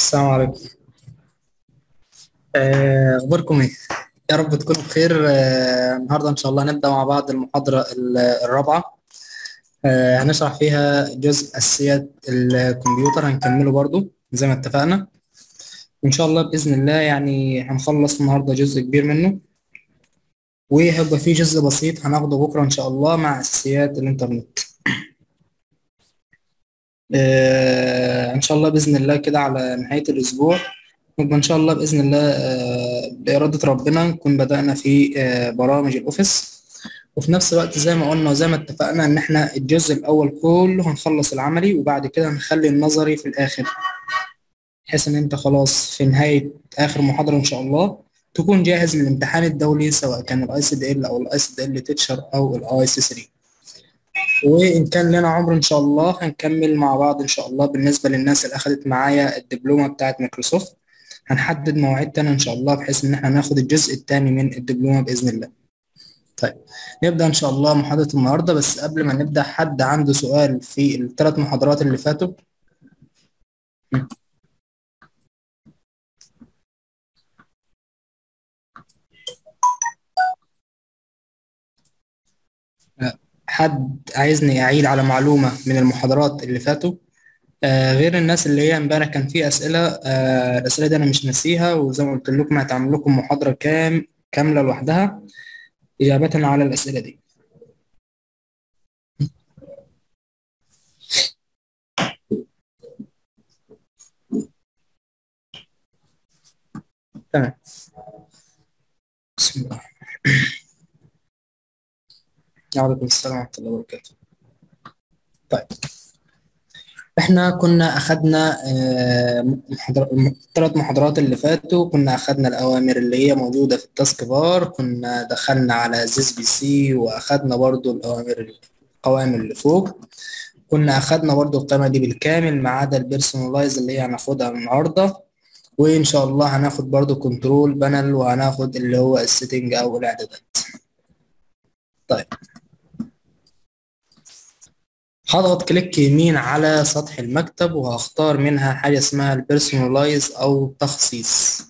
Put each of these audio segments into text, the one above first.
السلام عليكم. أخباركم إيه؟ يا رب تكونوا بخير. النهاردة إن شاء الله هنبدأ مع بعض المحاضرة الرابعة. هنشرح فيها جزء أساسيات الكمبيوتر، هنكمله برضو زي ما اتفقنا. وإن شاء الله بإذن الله يعني هنخلص النهاردة جزء كبير منه، وهيبقى فيه جزء بسيط هناخده بكرة إن شاء الله مع أساسيات الإنترنت. إن شاء الله بإذن الله كده على نهاية الأسبوع نبقى إن شاء الله بإذن الله بإرادة ربنا نكون بدأنا في برامج الأوفيس. وفي نفس الوقت زي ما قلنا وزي ما اتفقنا إن إحنا الجزء الأول كله هنخلص العملي، وبعد كده هنخلي النظري في الآخر، بحيث إن أنت خلاص في نهاية آخر محاضرة إن شاء الله تكون جاهز من الامتحان الدولي، سواء كان الاي سي دي ال او الاي سي دي ال تيتشر او الاي سي 3. وإن كان لنا عمر إن شاء الله هنكمل مع بعض إن شاء الله. بالنسبة للناس اللي أخدت معايا الدبلومة بتاعت مايكروسوفت هنحدد مواعيد تانية إن شاء الله، بحيث إن إحنا ناخد الجزء التاني من الدبلومة بإذن الله. طيب نبدأ إن شاء الله محاضرة النهاردة، بس قبل ما نبدأ حد عنده سؤال في الثلاث محاضرات اللي فاتوا؟ حد عايزني أعيد على معلومة من المحاضرات اللي فاتوا؟ غير الناس اللي هي امبارح كان في أسئلة، الأسئلة دي أنا مش ناسيها، وزي ما قلت لكم هتعمل لكم محاضرة كاملة لوحدها إجابة على الأسئلة دي. تمام. بسم الله. وعليكم السلام ورحمة الله وبركاته. طيب احنا كنا اخدنا الثلاث محاضرات اللي فاتوا كنا اخدنا الاوامر اللي هي موجودة في التاسك بار، كنا دخلنا على زيس بي سي، واخدنا برضو القوائم اللي فوق. كنا اخدنا برضو القائمة دي بالكامل ما عدا البيرسونلايز اللي هي هناخدها النهاردة. وان شاء الله هناخد برضو كنترول بانل، وهناخد اللي هو السيتنج او الاعدادات. طيب هضغط كليك يمين على سطح المكتب وهختار منها حاجة اسمها البيرسونلايز أو تخصيص.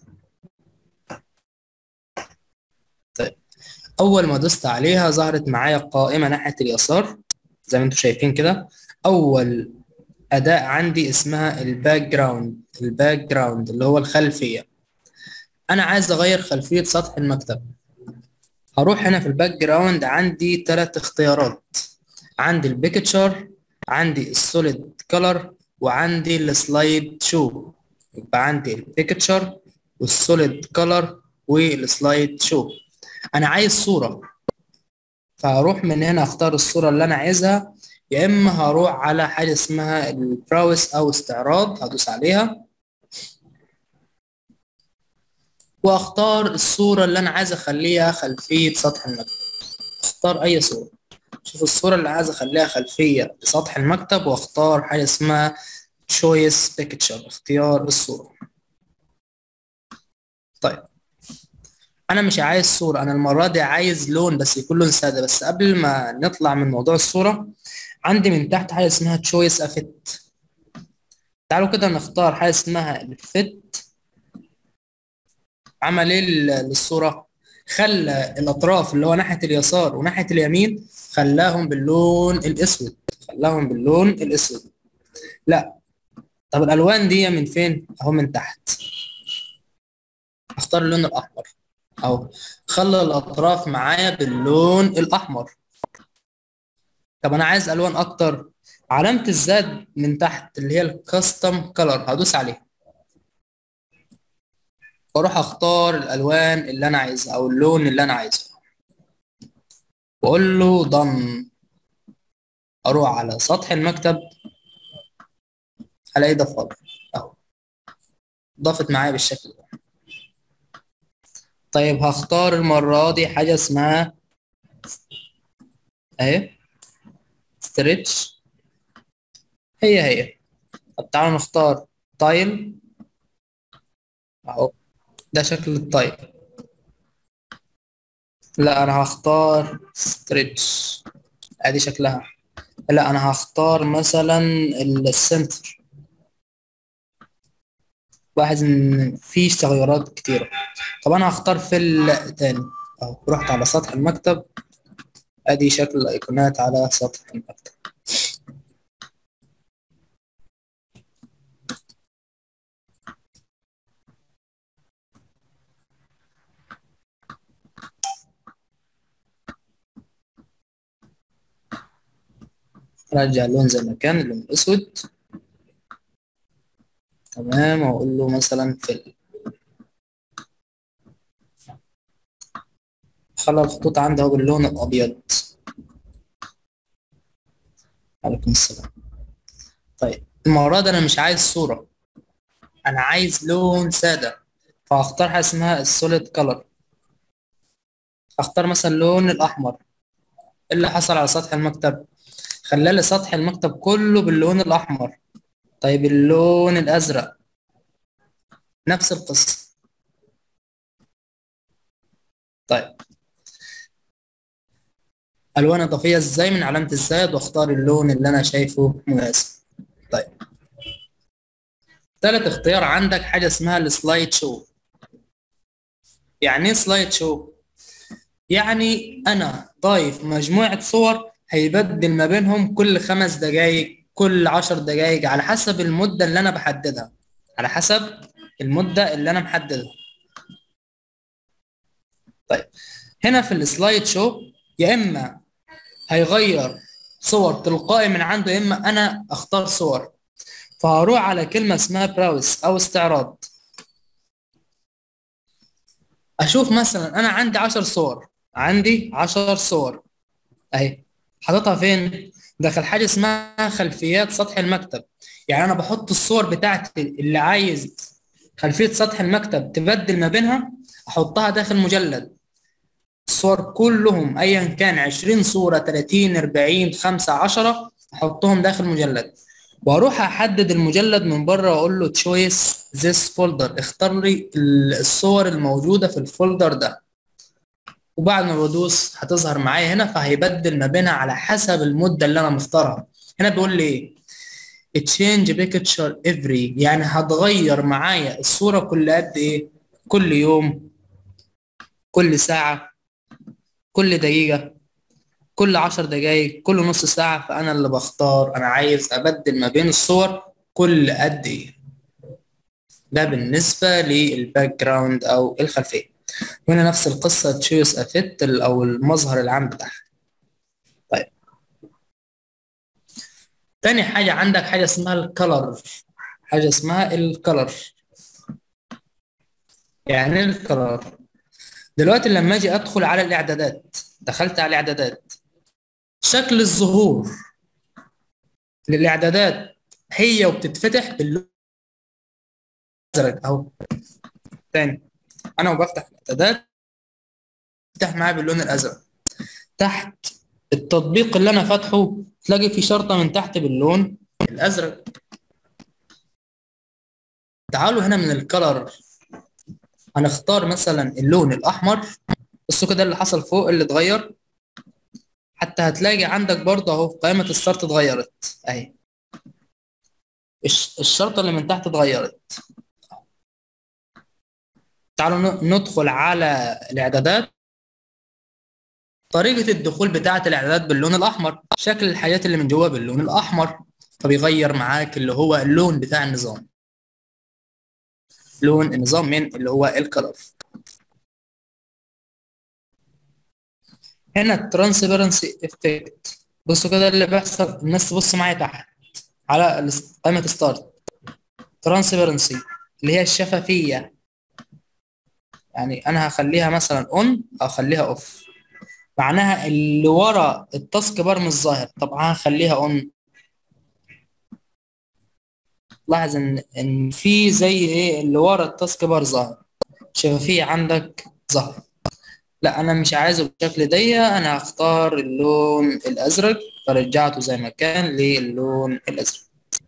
طيب أول ما دوست عليها ظهرت معايا قائمة ناحية اليسار زي ما انتم شايفين كده. أول أداة عندي اسمها الباك جراوند اللي هو الخلفية. أنا عايز أغير خلفية سطح المكتب. هروح هنا في الباك جراوند، عندي ثلاث اختيارات. عندي البيكتشر، عندي السوليد كولر، وعندي السلايد شو. يبقى عندي البيكتشر والسوليد كولر والسلايد شو. انا عايز صورة، فهروح من هنا اختار الصورة اللي انا عايزها، يا اما هروح على حاجة اسمها البراوس او استعراض، هدوس عليها واختار الصورة اللي انا عايز اخليها خلفية سطح المكتب. اختار اي صورة. شوف الصورة اللي عايز اخليها خلفية لسطح المكتب، واختار حاجة اسمها choice picture، اختيار الصورة. طيب انا مش عايز صورة، انا المرة دي عايز لون بس يكون لون سادة. بس قبل ما نطلع من موضوع الصورة، عندي من تحت حاجة اسمها choice effect. تعالوا كده نختار حاجة اسمها الفيت. عمل ايه للصورة؟ خلى الاطراف اللي هو ناحية اليسار وناحية اليمين خلاهم باللون الاسود، خلاهم باللون الاسود. لا، طب الالوان دي من فين؟ اهو من تحت. اختار اللون الاحمر اهو، خلى الاطراف معايا باللون الاحمر. طب انا عايز الوان اكتر. علامة الزاد من تحت اللي هي الكاستم كلر هدوس عليها، واروح اختار الالوان اللي انا عايزها او اللون اللي انا عايزه، واقول له ضم. اروح على سطح المكتب الاقي ده فاضي اهو، ضافت معايا بالشكل ده. طيب هختار المرة دي حاجة اسمها اهي ستريتش، هي. طب تعالوا نختار تايل اهو، ده شكل التايل. لا انا هختار ستريتش، ادي شكلها. لا انا هختار مثلا السنتر، لاحظ ان في تغيرات كتيرة. طب انا هختار فيل تاني اهو، رحت على سطح المكتب، ادي شكل الايقونات على سطح المكتب. رجع اللون زي ما كان، اللون الاسود. تمام، واقول له مثلا فيل. خلى الخطوط عندي اهو باللون الابيض. عليكم السلام. طيب المرة دي انا مش عايز صورة، انا عايز لون سادة، فهختار حاجة اسمها السوليد كلر. هختار مثلا اللون الاحمر. إيه اللي حصل على سطح المكتب؟ خلالي سطح المكتب كله باللون الاحمر. طيب اللون الازرق نفس القصة. طيب الوان اضافية ازاي؟ من علامة الزائد واختار اللون اللي انا شايفه مناسب. طيب ثالث اختيار عندك حاجة اسمها السلايد شو. يعني ايه سلايد شو؟ يعني انا ضايف مجموعة صور هيبدل ما بينهم كل 5 دقايق، كل 10 دقايق، على حسب المدة اللي انا بحددها. على حسب المدة اللي انا محددها. طيب هنا في السلايد شو، يا اما هيغير صور تلقائي من عنده، يا اما انا اختار صور. فهروح على كلمة اسمها براوس او استعراض. اشوف مثلا انا عندي 10 صور، عندي 10 صور اهي. حاططها فين؟ داخل حاجه اسمها خلفيات سطح المكتب. يعني انا بحط الصور بتاعتي اللي عايز خلفيه سطح المكتب تبدل ما بينها، احطها داخل مجلد. الصور كلهم ايا كان 20 صوره، 30، 40، 5، 10، احطهم داخل مجلد. واروح احدد المجلد من بره واقول له تشويس ذيس فولدر، اختار لي الصور الموجوده في الفولدر ده. وبعد ما بدوس هتظهر معايا هنا، فهيبدل ما بينها على حسب المدة اللي انا مختارها. هنا بيقول لي ايه؟ change picture every، يعني هتغير معايا الصورة كل قد ايه؟ كل يوم، كل ساعة، كل دقيقة، كل 10 دقايق، كل نص ساعة. فأنا اللي بختار أنا عايز أبدل ما بين الصور كل قد إيه. ده بالنسبة للباك جراوند أو الخلفية. وهنا نفس القصة تشوز أفيت أو المظهر العام بتاعها. طيب تاني حاجة عندك حاجة اسمها الكلر. حاجة اسمها الكلر. يعني ايه الكلر؟ دلوقتي لما اجي ادخل على الاعدادات، دخلت على الاعدادات، شكل الظهور للاعدادات هي وبتتفتح باللون الازرق اهو. تاني، انا وبفتح الاعدادات تفتح معايا باللون الازرق. تحت التطبيق اللي انا فاتحه تلاقي في شرطة من تحت باللون الازرق. تعالوا هنا من الكلر هنختار مثلا اللون الاحمر. بصوا كده اللي حصل فوق اللي اتغير. حتى هتلاقي عندك برضه اهو قائمة الشرط اتغيرت اهي. الشرطة اللي من تحت اتغيرت. تعالوا ندخل على الاعدادات. طريقة الدخول بتاعة الاعدادات باللون الاحمر، شكل الحاجات اللي من جوه باللون الاحمر، فبيغير معاك اللي هو اللون بتاع النظام. لون النظام من اللي هو الكلر. هنا الترانسبيرنسي افكت. بصوا كده اللي بيحصل، الناس تبص معايا تحت على قائمة ستارت. ترانسبيرنسي اللي هي الشفافية. يعني انا هخليها مثلا اون او اخليها اوف. معناها اللي ورا التاسك بار مش ظاهر. طبعا هخليها اون. لاحظ ان في زي ايه اللي ورا التاسك بار ظاهر، شفافية عندك ظهر. لا انا مش عايزه بالشكل ده، انا هختار اللون الازرق. فرجعته زي ما كان للون الازرق.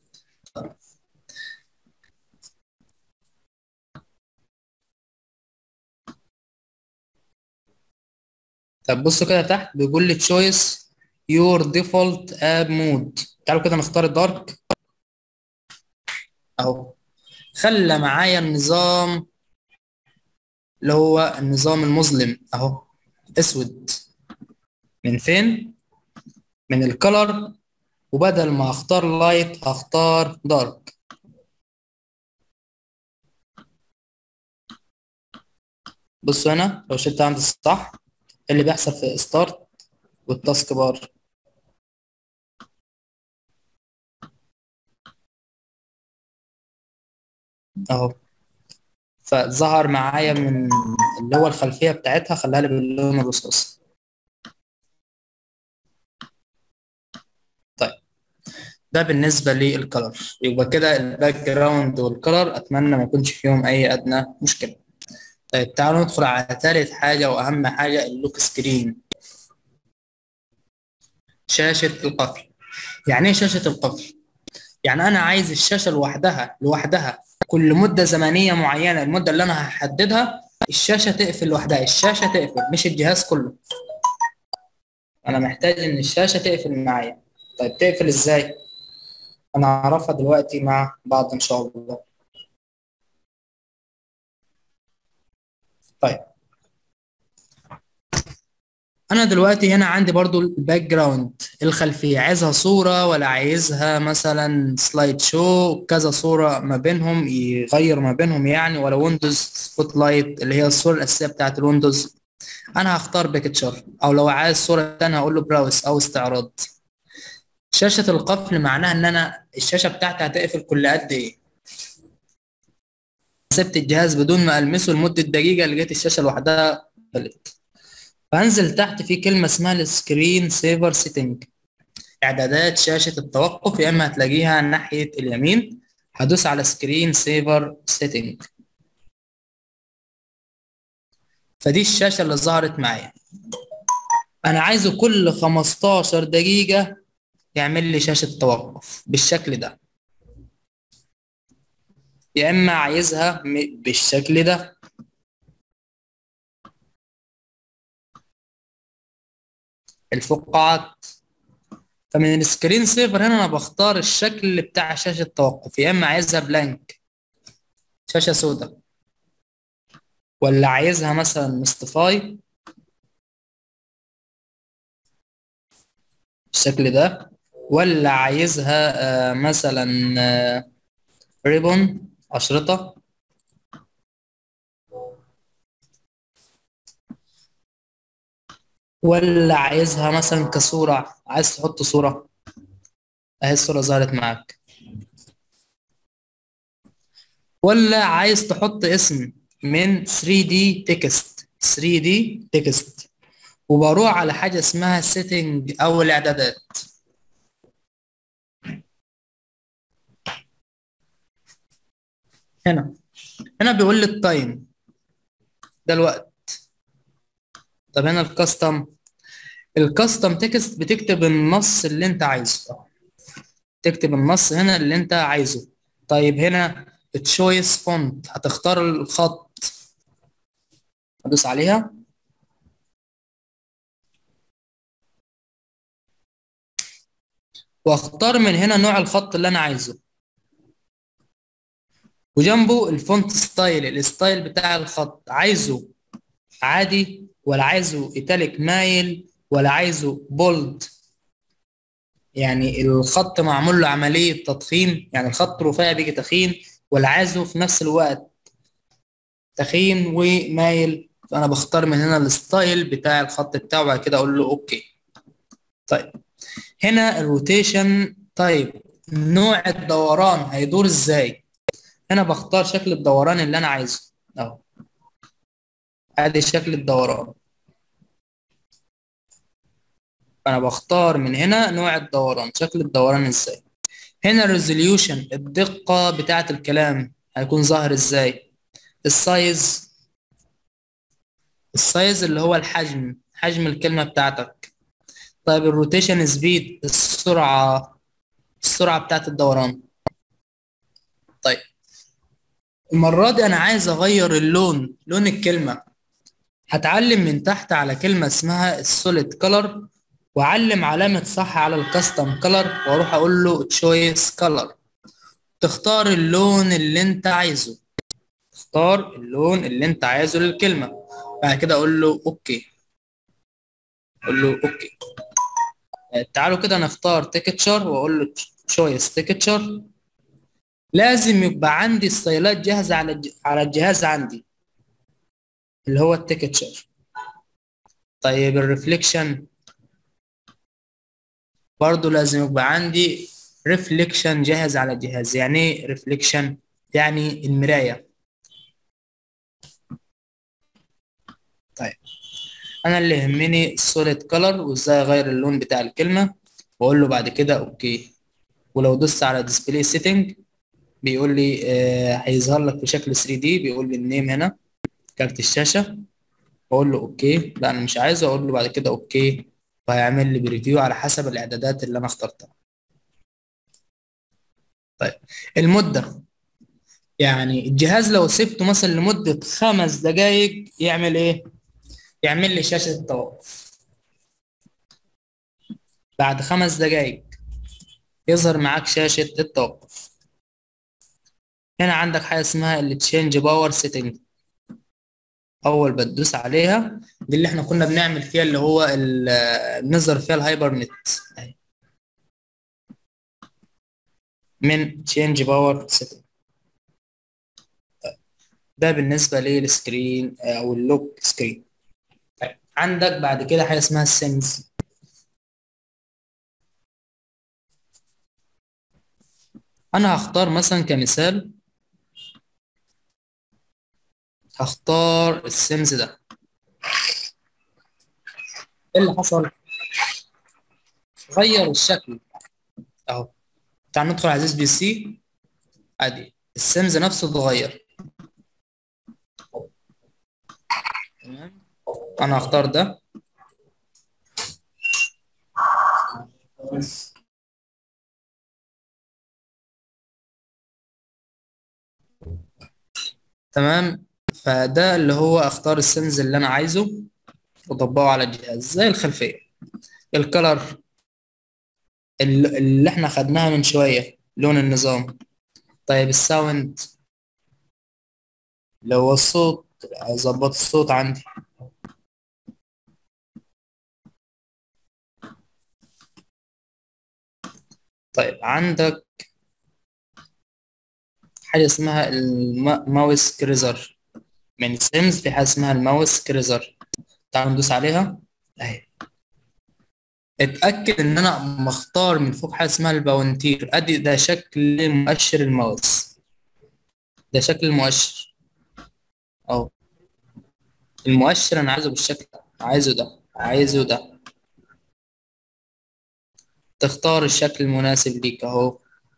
طب بصوا كده تحت بيقول لي تشويس يور ديفولت اب مود. تعالوا كده نختار الدارك اهو. خلى معايا النظام اللي هو النظام المظلم اهو، اسود. من فين؟ من الكلر. وبدل ما اختار لايت هختار دارك. بصوا هنا لو شلت عند الصح اللي بيحصل في ستارت والتاسك بار اهو. فظهر معايا من اللي هو الخلفية بتاعتها، خلاها لي باللون الرصاصي. طيب ده بالنسبة للكلر. يبقى كده الباك جراوند والكلر أتمنى ما يكونش فيهم أي أدنى مشكلة. طيب تعالوا ندخل على ثالث حاجة وأهم حاجة، اللوك سكرين، شاشة القفل. يعني إيه شاشة القفل؟ يعني أنا عايز الشاشة لوحدها كل مدة زمنية معينة، المدة اللي أنا هحددها الشاشة تقفل لوحدها، الشاشة تقفل مش الجهاز كله. أنا محتاج إن الشاشة تقفل معايا. طيب تقفل إزاي؟ أنا هعرفها دلوقتي مع بعض إن شاء الله. طيب انا دلوقتي هنا عندي برضو الباك جراوند، الخلفيه، عايزها صوره ولا عايزها مثلا سلايد شو، كذا صوره ما بينهم يغير ما بينهم يعني، ولا ويندوز سبوت لايت اللي هي الصوره الاساسيه بتاعت الويندوز. انا هختار بيكتشر، او لو عايز صوره تانية هقول له براوس او استعراض. شاشه القفل معناها ان انا الشاشه بتاعتي هتقفل كل قد ايه. سبت الجهاز بدون ما المسه لمده دقيقه لقيت الشاشه لوحدها قفلت. فهنزل تحت في كلمه اسمها السكرين سيفر سيتنج، اعدادات شاشة التوقف، يا اما هتلاقيها ناحية اليمين. هدوس على سكرين سيفر سيتنج، فدي الشاشة اللي ظهرت معايا. انا عايزه كل 15 دقيقة يعمل لي شاشة توقف بالشكل ده، يا اما عايزها بالشكل ده. الفقاعات. فمن السكرين سيفر هنا انا بختار الشكل بتاع شاشة التوقف، يا اما عايزها بلانك شاشة سوداء، ولا عايزها مثلا مستفاي بالشكل ده، ولا عايزها مثلا ريبون أشرطة، ولا عايزها مثلا كصورة، عايز تحط صورة اهي الصورة ظهرت معاك، ولا عايز تحط اسم من 3D تكست 3D تكست. وبروح على حاجة اسمها سيتنج أو الإعدادات. هنا هنا بيقول لي التايم، ده الوقت. طب هنا الكاستم تكست بتكتب النص اللي انت عايزه، تكتب النص هنا اللي انت عايزه. طيب هنا تشويس فونت، هتختار الخط، ادوس عليها واختار من هنا نوع الخط اللي انا عايزه، وجنبه الفونت ستايل، الستايل بتاع الخط، عايزه عادي ولا عايزه ايتاليك مايل ولا عايزه بولد، يعني الخط معمول له عملية تضخيم، يعني الخط رفيع بيجي تخين، ولا عايزه في نفس الوقت تخين ومايل. فانا بختار من هنا الستايل بتاع الخط بتاعه، وبعد كده اقول له اوكي. طيب هنا الروتيشن، طيب نوع الدوران هيدور ازاي. هنا بختار شكل الدوران اللي انا عايزه اهو، ادي شكل الدوران. انا بختار من هنا نوع الدوران، شكل الدوران ازاي. هنا الريزوليوشن، الدقة بتاعة الكلام هيكون ظاهر ازاي. السايز، السايز اللي هو الحجم، حجم الكلمة بتاعتك. طيب الروتيشن سبيد، السرعة، السرعة بتاعة الدوران. طيب المرة دي انا عايز اغير اللون، لون الكلمة. هتعلم من تحت على كلمة اسمها السوليد كولر، واعلم علامة صح على الكاستم كولر، واروح اقول له تشويس كولر. تختار اللون اللي انت عايزه، تختار اللون اللي انت عايزه للكلمة. بعد كده اقول له اوكي، اقول له اوكي. تعالوا كده نختار تكتشر واقول له تشويس تكتشر. لازم يبقى عندي ستايلات جاهزة على الجهاز عندي اللي هو التكتشر. طيب الريفليكشن برضو لازم يبقى عندي ريفليكشن جاهز على الجهاز. يعني ايه ريفليكشن؟ يعني المراية. طيب انا اللي يهمني السوليد كلر وازاي اغير اللون بتاع الكلمة، واقول له بعد كده اوكي. ولو دوست على ديسبلاي سيتنج بيقول لي هيظهر لك في شكل 3 دي، بيقول لي النيم هنا كارت الشاشة. اقول له اوكي، لا انا مش عايزه، اقول له بعد كده اوكي، وهيعمل لي بريفيو على حسب الاعدادات اللي انا اخترتها. طيب المدة، يعني الجهاز لو سبته مثلا لمدة 5 دقايق يعمل ايه؟ يعمل لي شاشة التوقف. بعد 5 دقايق يظهر معاك شاشة التوقف. هنا عندك حاجة اسمها التشينج باور سيتنج. أول بتدوس عليها دي اللي احنا كنا بنعمل فيها اللي هو نظهر فيها الهايبر نت أهي. من تشينج باور سيتنج. ده بالنسبة للسكرين أو اللوك سكرين. طيب عندك بعد كده حاجة اسمها السيمز. أنا هختار مثلا كمثال، هختار السيمز ده. ايه اللي حصل؟ غير الشكل اهو. تعال ندخل على بي سي، ادي السيمز نفسه اتغير. تمام، انا هختار ده. تمام، فده اللي هو اختار السيمز اللي انا عايزه واطبقه على الجهاز زي الخلفيه. الكلر اللي احنا خدناها من شويه، لون النظام. طيب الساوند اللي هو الصوت، اظبط الصوت عندي. طيب عندك حاجه اسمها الماوس كريزر. من سيمز في حاجه اسمها الماوس كريزر. تعال ندوس عليها اهي. اتاكد ان انا مختار من فوق حاجه اسمها الباونتير. ادي ده شكل مؤشر الماوس، ده شكل المؤشر اهو. المؤشر انا عايزه بالشكل ده، عايزه ده، عايزه ده. تختار الشكل المناسب ليك اهو،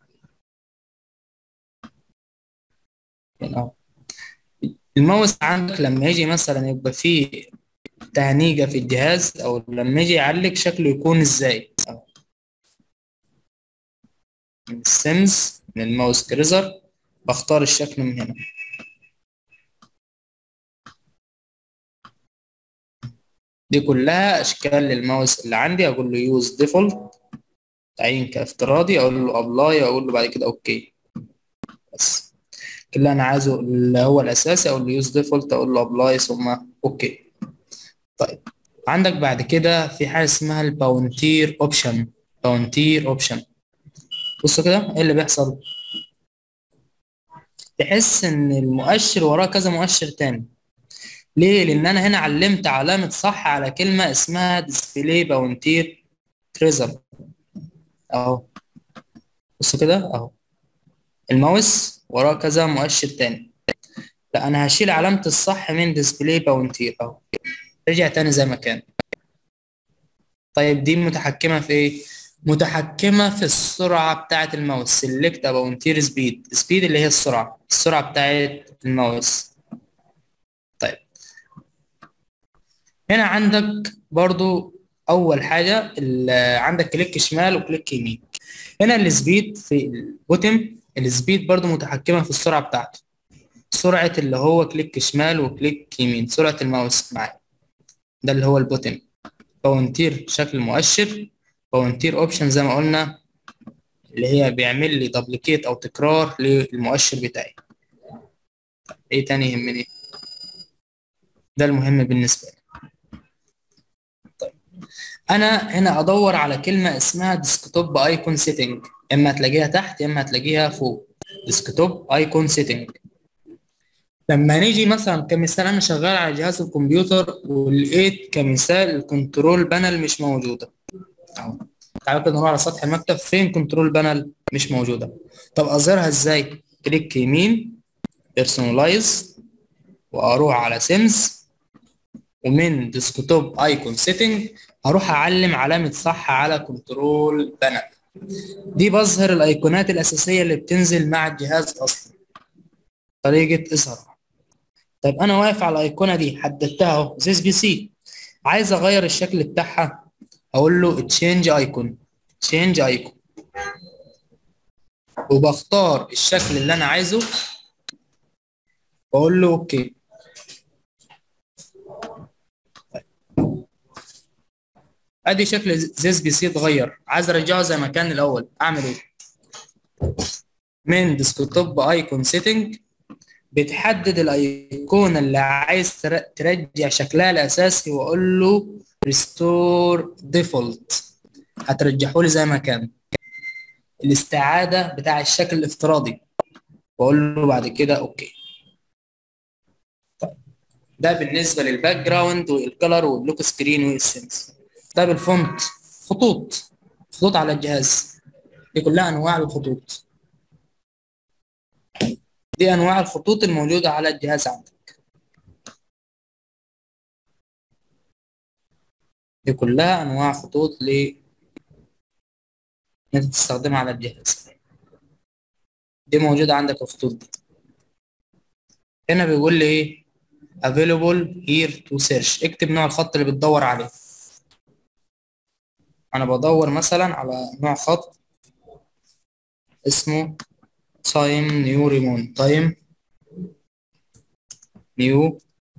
هنا اهو. الماوس عندك لما يجي مثلا يبقى فيه تهنيجة في الجهاز او لما يجي يعلق شكله يكون ازاي اهو. من السيمز من الماوس كريزر بختار الشكل من هنا. دي كلها اشكال للماوس اللي عندي. اقول له يوز ديفولت، تعيين كافتراضي، اقول له ابلاي، اقول له بعد كده اوكي. بس اللي انا عايزه اللي هو الاساسي اقول له يوز ديفولت، اقول له ابلاي ثم اوكي. طيب عندك بعد كده في حاجه اسمها الباونتير اوبشن. باونتير اوبشن، بصوا كده ايه اللي بيحصل. تحس ان المؤشر وراه كذا مؤشر تاني. ليه؟ لان انا هنا علمت علامه صح على كلمه اسمها ديسبلاي باونتير تريزر اهو. بصوا كده اهو، الماوس وراه كذا مؤشر تاني. لا انا هشيل علامة الصح من ديسبلاي باونتير اهو، رجع تاني زي ما كان. طيب دي متحكمة في ايه؟ متحكمة في السرعة بتاعة الماوس. سيلكت باونتير سبيد، سبيد اللي هي السرعة، السرعة بتاعة الماوس. طيب هنا عندك برضو اول حاجة عندك كليك شمال وكليك يمين. هنا السبيد في البوتم، السبيد برضو متحكمة في السرعة بتاعته. سرعة اللي هو كليك شمال وكليك يمين، سرعة الماوس معايا، ده اللي هو البوتن. باونتير شكل مؤشر، باونتير اوبشن زي ما قلنا اللي هي بيعمل لي دبليكيت او تكرار للمؤشر بتاعي. ايه تاني يهمني؟ ده المهم بالنسبه لي. انا هنا ادور على كلمه اسمها ديسكتوب ايكون سيتنج، اما هتلاقيها تحت اما هتلاقيها فوق. ديسكتوب ايكون سيتنج. لما نيجي مثلا كمثال انا شغال على جهاز الكمبيوتر ولقيت كمثال الكنترول بانل مش موجوده اهو. تعالوا كده نروح على سطح المكتب، فين كنترول بانل؟ مش موجوده. طب اظهرها ازاي؟ كليك يمين، بيرسونلايز، واروح على سيمز، ومن ديسكتوب ايكون سيتنج هروح اعلم علامه صح على كنترول بانل. دي بظهر الايقونات الاساسيه اللي بتنزل مع الجهاز اصلا. طريقه اظهارها. طيب انا واقف على الايقونه دي، حددتها اهو زيس بي سي، عايز اغير الشكل بتاعها، اقول له تشينج ايكون. تشينج ايكون، وبختار الشكل اللي انا عايزه، واقول له اوكي. ادي شكل زيس بي سي اتغير، عايز ارجعه زي ما كان الاول، اعمل ايه؟ من ديسكتوب ايكون سيتنج بتحدد الايقونه اللي عايز ترجع شكلها الاساسي، واقول له ريستور ديفولت، هترجحه لي زي ما كان، الاستعاده بتاع الشكل الافتراضي، واقول له بعد كده اوكي. ده بالنسبه للباك جراوند والكلر واللوك سكرين والسنس. ده بالفونت، خطوط، خطوط على الجهاز، دي كلها انواع الخطوط. دي انواع الخطوط الموجوده على الجهاز عندك، دي كلها انواع خطوط انت تستخدمها على الجهاز. دي موجوده عندك الخطوط دي. هنا بيقول لي ايه؟ available here to search، اكتب نوع الخط اللي بتدور عليه. انا بدور مثلا على نوع خط اسمه تايم نيو ريمون. تايم نيو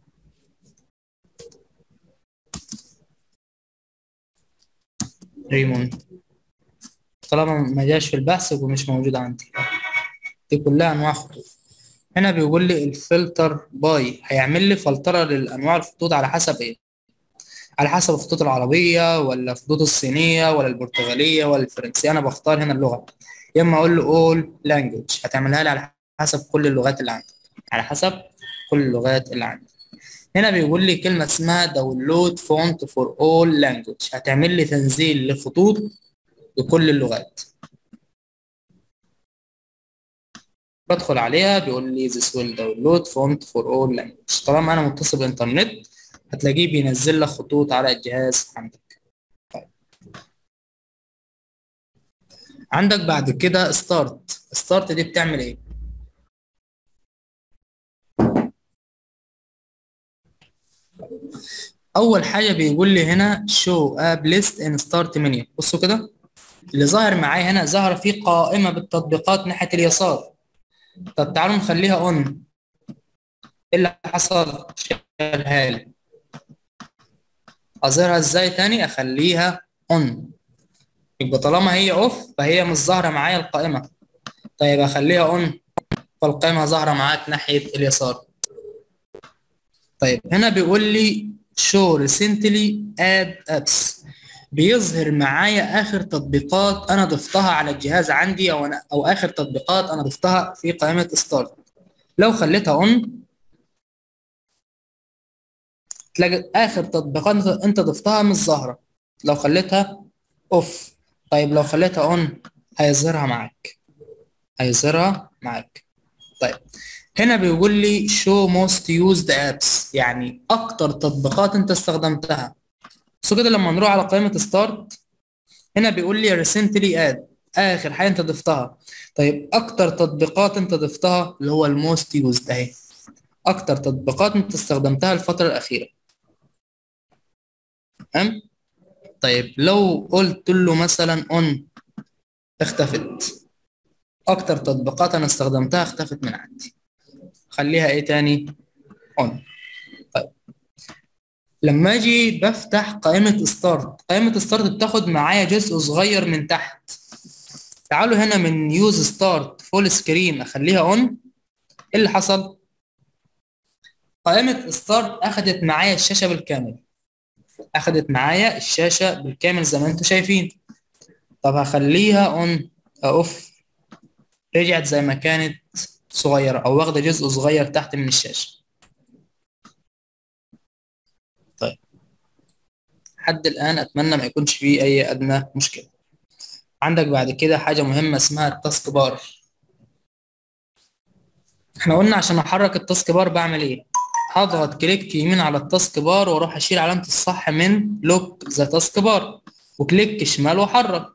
ريمون. طالما ما جاش في البحث ومش موجود عندي. دي كلها انواع خطوط. هنا بيقول لي الفلتر باي، هيعمل لي فلتره للانواع الخطوط على حسب ايه؟ على حسب الخطوط العربيه ولا الخطوط الصينيه ولا البرتغاليه ولا الفرنسيه. انا بختار هنا اللغه، يا اما اقول له all language، هتعملها لي على حسب كل اللغات اللي عندك، على حسب كل اللغات اللي عندك. هنا بيقول لي كلمه اسمها داونلود فونت فور all language، هتعمل لي تنزيل لخطوط بكل اللغات. بدخل عليها بيقول لي this will download font for all language. طالما انا متصل بالانترنت هتلاقيه بينزل لك خطوط على الجهاز عندك. طيب. عندك بعد كده ستارت دي بتعمل ايه؟ اول حاجه بيقول لي هنا show app list in start menu. بصوا كده اللي ظاهر معايا هنا، ظهر في قائمه بالتطبيقات ناحيه اليسار. طب تعالوا نخليها اون. ايه اللي حصل؟ شالها لي. اظهرها ازاي تاني؟ اخليها اون. يبقى طالما هي اوف فهي مش ظاهره معايا القائمه. طيب اخليها اون، فالقائمه ظاهره معاك ناحيه اليسار. طيب هنا بيقول لي show recently add apps، بيظهر معايا اخر تطبيقات انا ضفتها على الجهاز عندي، او اخر تطبيقات انا ضفتها في قائمه ستارت. لو خليتها اون تلاقي اخر تطبيقات انت ضفتها مش ظاهره. لو خليتها اوف، طيب لو خليتها اون هيظهرها معاك، هيظهرها معاك. طيب هنا بيقول لي show most used apps، يعني اكتر تطبيقات انت استخدمتها. بس كده لما نروح على قائمة ستارت هنا بيقول لي recently add، اخر حاجة انت ضفتها. طيب اكتر تطبيقات انت ضفتها اللي هو الموست يوزد اهي، اكتر تطبيقات انت استخدمتها الفترة الأخيرة. تمام. طيب لو قلت له مثلا on، اختفت. اكتر تطبيقات انا استخدمتها اختفت من عندي. خليها ايه تاني؟ on. طيب لما اجي بفتح قائمة ستارت، قائمة ستارت بتاخد معايا جزء صغير من تحت. تعالوا هنا من يوز ستارت فول سكرين اخليها اون. ايه اللي حصل؟ قائمة ستارت اخدت معايا الشاشة بالكامل، اخدت معايا الشاشة بالكامل زي ما انتم شايفين. طب هخليها اون اوف، رجعت زي ما كانت صغيرة او واخدة جزء صغير تحت من الشاشة. طيب لحد الان اتمنى ما يكونش فيه اي ادنى مشكلة. عندك بعد كده حاجة مهمة اسمها التاسك بار. احنا قلنا عشان احرك التاسك بار بعمل ايه؟ هضغط كليك يمين على التاسك بار واروح اشيل علامة الصح من لوك ذا تاسك بار، وكليك شمال واحرك.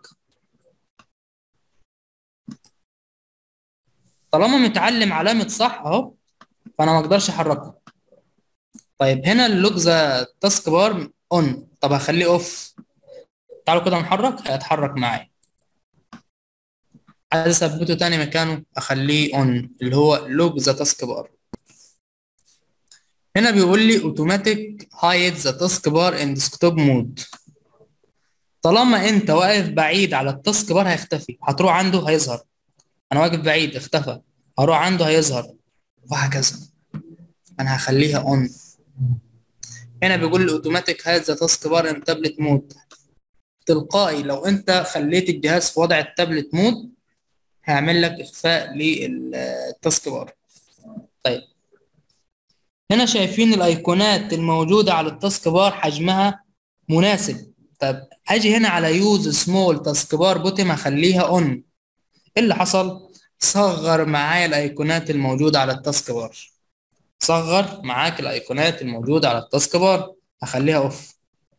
طالما متعلم علامة صح اهو، فانا ما اقدرش احركه. طيب هنا اللوك ذا تاسك بار اون، طب هخليه اوف. تعالوا كده نحرك، هيتحرك معايا. عايز اثبته تاني مكانه، اخليه اون اللي هو لوك ذا تاسك بار. هنا بيقول لي اوتوماتيك هايد ذا تاسك بار ان ديسكتوب مود. طالما انت واقف بعيد على التاسك بار هيختفي، هتروح عنده هيظهر. انا واقف بعيد اختفى، هروح عنده هيظهر، وهكذا. انا هخليها اون. هنا بيقول لي اوتوماتيك هايد ذا تاسك بار ان تابلت مود. تلقائي لو انت خليت الجهاز في وضع التابلت مود هيعمل لك اخفاء للتاسك بار. طيب هنا شايفين الايقونات الموجوده على التاسك بار حجمها مناسب. طب اجي هنا على يوز سمول تاسك بار بوتم هخليها اون. ايه اللي حصل؟ صغر معايا الايقونات الموجوده على التاسك بار. صغر معاك الايقونات الموجوده على التاسك بار، هخليها اوف.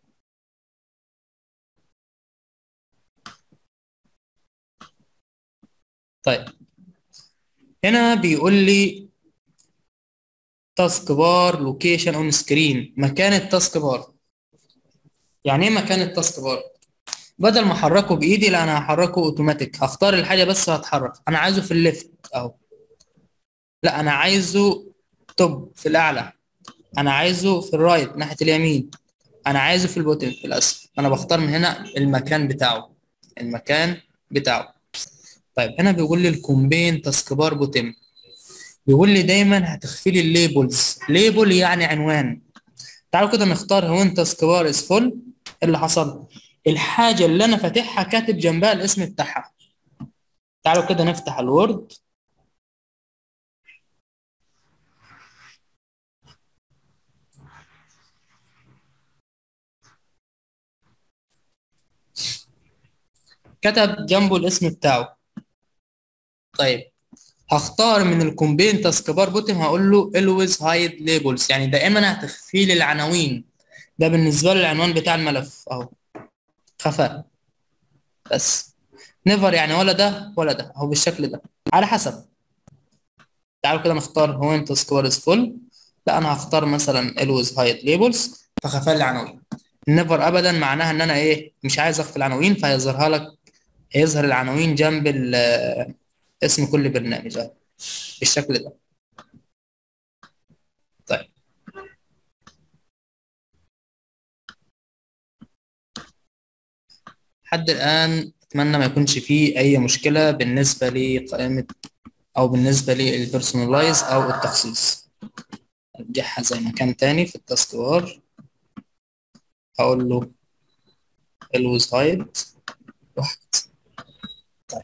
طيب هنا بيقول لي تاسك بار لوكيشن اون سكرين، مكان التاسك بار. يعني ايه مكان التاسك بار؟ بدل ما احركه بايدي، لا انا هحركه اوتوماتيك. هختار الحاجه بس هتحرك. انا عايزه في الليفت اهو، لا انا عايزه توب في الاعلى، انا عايزه في الرايت ناحيه اليمين، انا عايزه في البوتن في الاسفل. انا بختار من هنا المكان بتاعه، المكان بتاعه. طيب هنا بيقول لي الكومبين تاسك بار بوتن، بيقول لي دايما هتخفي لي الليبلز. ليبل يعني عنوان. تعالوا كده نختار وين تاسك بار از فول. اللي حصل الحاجه اللي انا فاتحها كاتب جنبها الاسم بتاعها. تعالوا كده نفتح الوورد. كتب جنبه الاسم بتاعه. طيب هختار من الكومبين تاسك بار بوتم، هقول له always hide labels، يعني دائما هتخفي لي العناوين. ده بالنسبه للعنوان بتاع الملف اهو، خفاء بس. نيفر يعني ولا ده ولا ده اهو، بالشكل ده على حسب. تعالوا كده نختار هو انت سكور از فول. لا انا هختار مثلا always hide labels، فخفاء العناوين. نيفر ابدا معناها ان انا ايه مش عايز اخفي العناوين، فهيظهرها لك. هيظهر العناوين جنب اسم كل برنامج اهو، بالشكل ده. طيب لحد الآن أتمنى ما يكونش فيه أي مشكلة بالنسبة لقائمة أو بالنسبة للبرسونلايز أو التخصيص. أرجعها زي ما كان تاني في التاسك بار، أقول له always hide واحد. طيب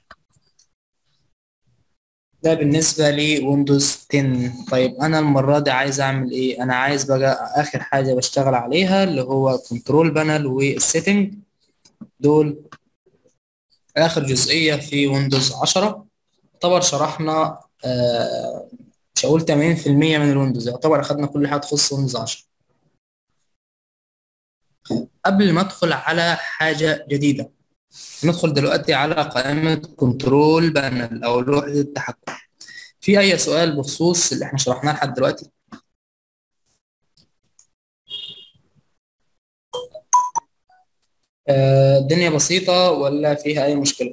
ده بالنسبة لويندوز 10. طيب أنا المرة دي عايز أعمل إيه؟ أنا عايز بقى آخر حاجة بشتغل عليها اللي هو كنترول بانل والسيتنج. دول آخر جزئية في ويندوز 10. يعتبر شرحنا مش هقول 80% من الويندوز، يعتبر أخدنا كل حاجة تخص ويندوز 10. قبل ما أدخل على حاجة جديدة، ندخل دلوقتي على قائمة كنترول بانل أو لوحة التحكم. في أي سؤال بخصوص اللي احنا شرحناه لحد دلوقتي؟ الدنيا بسيطة ولا فيها أي مشكلة؟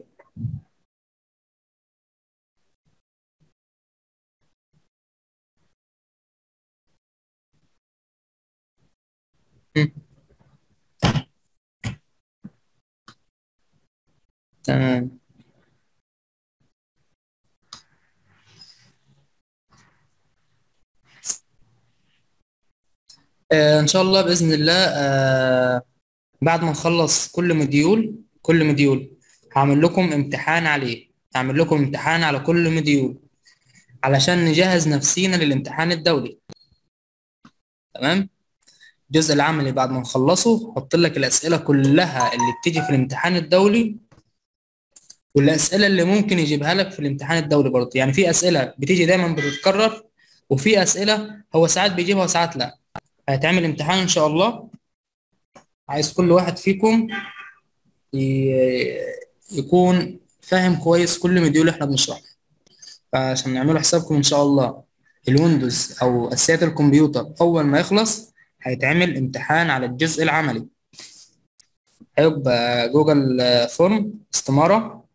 مم. تمام. ان شاء الله باذن الله. بعد ما نخلص كل مديول هعمل لكم امتحان عليه، هعمل لكم امتحان على كل مديول علشان نجهز نفسينا للامتحان الدولي. تمام. الجزء العملي بعد ما نخلصه احط لك الاسئله كلها اللي بتيجي في الامتحان الدولي، والاسئله اللي ممكن يجيبها لك في الامتحان الدولي برضه. يعني في اسئله بتيجي دايما بتتكرر، وفي اسئله هو ساعات بيجيبها وساعات لا. هيتعمل امتحان ان شاء الله، عايز كل واحد فيكم يكون فاهم كويس كل مديول احنا بنشرحه. فعشان نعملوا حسابكم ان شاء الله، الويندوز او اساسيات الكمبيوتر اول ما يخلص هيتعمل امتحان على الجزء العملي. هيبقى جوجل فورم استمارة،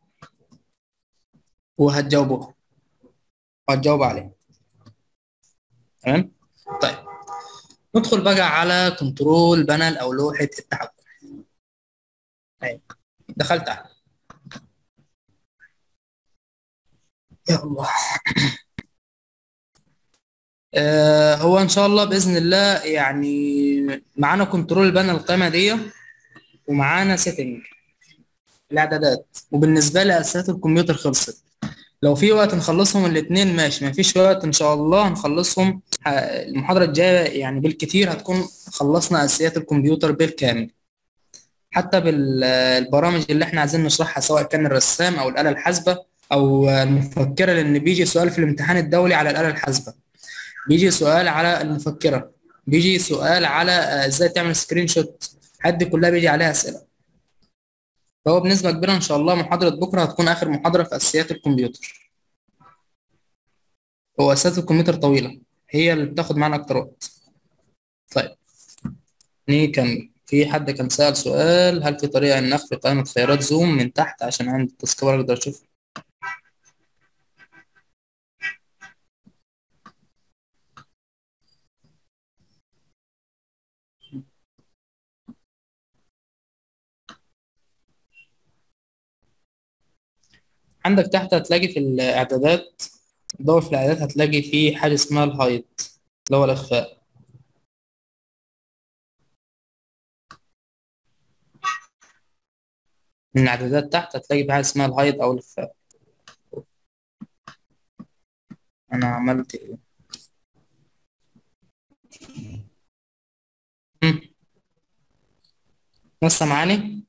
وهتجاوبوها وهتجاوب عليها. تمام. طيب ندخل بقى على كنترول بانل او لوحة التحكم. طيب دخلت على، يا الله. هو ان شاء الله باذن الله يعني معانا كنترول بانل القائمه دي، ومعانا سيتنج الاعدادات. وبالنسبه لي اساسات الكمبيوتر خلصت. لو في وقت نخلصهم الاثنين ماشي، ما فيش وقت ان شاء الله هنخلصهم المحاضره الجايه يعني بالكتير هتكون خلصنا اساسيات الكمبيوتر بالكامل، حتى بالبرامج اللي احنا عايزين نشرحها، سواء كان الرسام او الاله الحاسبه او المفكره، لان بيجي سؤال في الامتحان الدولي على الاله الحاسبه، بيجي سؤال على المفكرة، بيجي سؤال على ازاي تعمل سكرين شوت. حد كلها بيجي عليها اسئله. فهو بنسبه كبيره ان شاء الله محاضره بكره هتكون اخر محاضره في اساسيات الكمبيوتر. هو اساسيات الكمبيوتر طويله، هي اللي بتاخد معانا اكتر وقت. طيب نكمل. في حد كان سأل سؤال: هل في طريقه ان نخفي قائمه خيارات زوم من تحت عشان عندي التذكره اقدر اشوف؟ عندك تحت هتلاقي في الاعدادات، دور في الاعدادات هتلاقي في حاجه اسمها الهايد اللي هو الاخفاء. من الاعدادات تحت هتلاقي في حاجه اسمها الهايد او الاخفاء. انا عملت ايه؟ مم. ناس سامعاني؟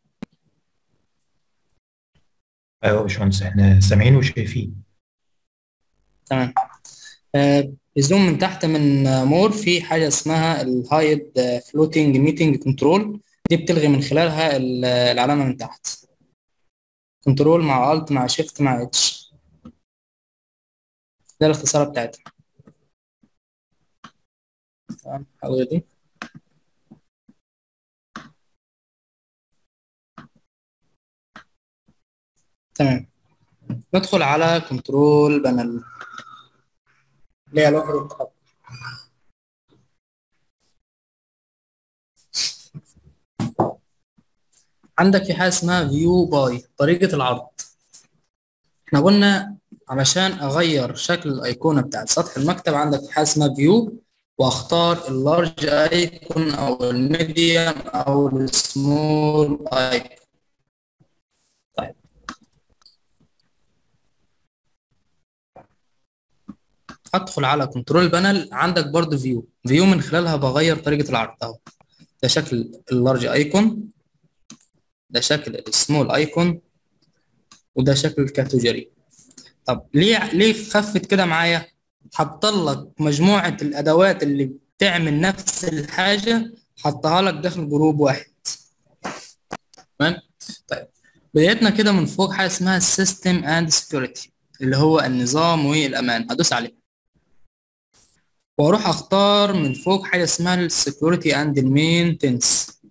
ايوه يا باشمهندس، احنا سامعين وشايفين. تمام. الزوم من تحت من مور في حاجه اسمها الهايد فلوتنج ميتنج كنترول. دي بتلغي من خلالها العلامه من تحت، كنترول مع الت مع شيفت مع اتش. ده الاختصار بتاعتها. تمام. الغي دي. تمام. ندخل على كنترول بانل اللي هي لوحه التحكم. عندك في حاجه اسمها فيو باي، طريقه العرض. احنا قلنا علشان اغير شكل الايقونه بتاعت سطح المكتب، عندك حاجه اسمها فيو، واختار اللارج ايكون او الميديوم او السمول ايكون. طيب ادخل على كنترول بانل، عندك برضو فيو من خلالها بغير طريقه العرض اهو. ده شكل اللارج ايكون، ده شكل السمول ايكون، وده شكل الكاتيجوري. طب ليه خفت كده معايا؟ حط لك مجموعة الأدوات اللي بتعمل نفس الحاجة، حطها لك داخل جروب واحد. تمام. طيب بدايتنا كده من فوق حاجة اسمها السيستم اند سكيورتي، اللي هو النظام والأمان. هدوس عليه واروح اختار من فوق حاجة اسمها السكيورتي اند المينتنس.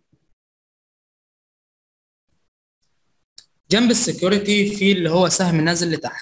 جنب السكيورتي في اللي هو سهم نازل لتحت.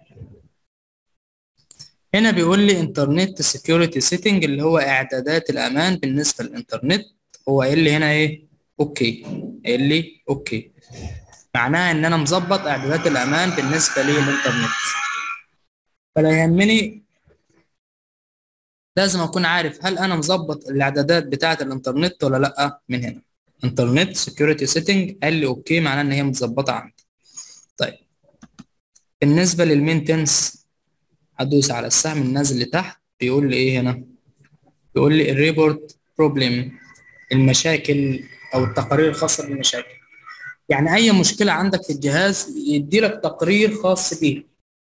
هنا بيقول لي انترنت سكيورتي سيتنج، اللي هو اعدادات الامان بالنسبه للانترنت. هو قايل لي هنا ايه؟ اوكي. قايل لي اوكي، معناها ان انا مظبط اعدادات الامان بالنسبه للانترنت. فلا يهمني لازم اكون عارف هل انا مظبط الاعدادات بتاعه الانترنت ولا لا. من هنا انترنت سكيورتي سيتنج قال لي اوكي، معناه ان هي متظبطه عندي. طيب بالنسبه للمينتنس هدوس على السهم النازل لتحت، بيقول لي ايه هنا؟ بيقول لي الريبورت بروبلم، المشاكل او التقارير الخاصه بالمشاكل. يعني اي مشكله عندك في الجهاز يدي لك تقرير خاص بيه.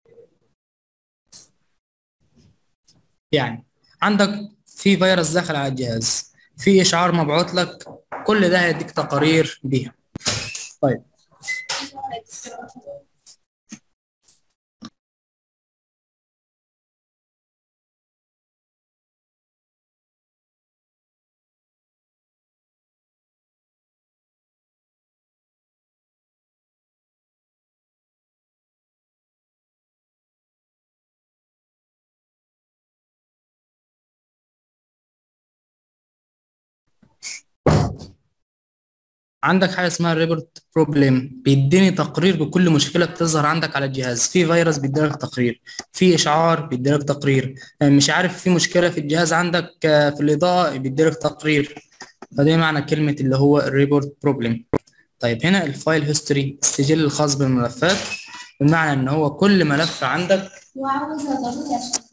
يعني عندك في فيروس داخل على الجهاز، في اشعار مبعوث لك، كل ده هيديك تقارير بيها. طيب عندك حاجه اسمها الريبورت بروبلم، بيديني تقرير بكل مشكله بتظهر عندك على الجهاز. في فيروس بيديلك تقرير، في اشعار بيديلك تقرير، مش عارف في مشكله في الجهاز عندك في الاضاءه بيديلك تقرير. فده معنى كلمه اللي هو الريبورت بروبلم. طيب هنا الفايل هيستوري، السجل الخاص بالملفات، بمعنى ان هو كل ملف عندك. وعاوزها ضروري عشان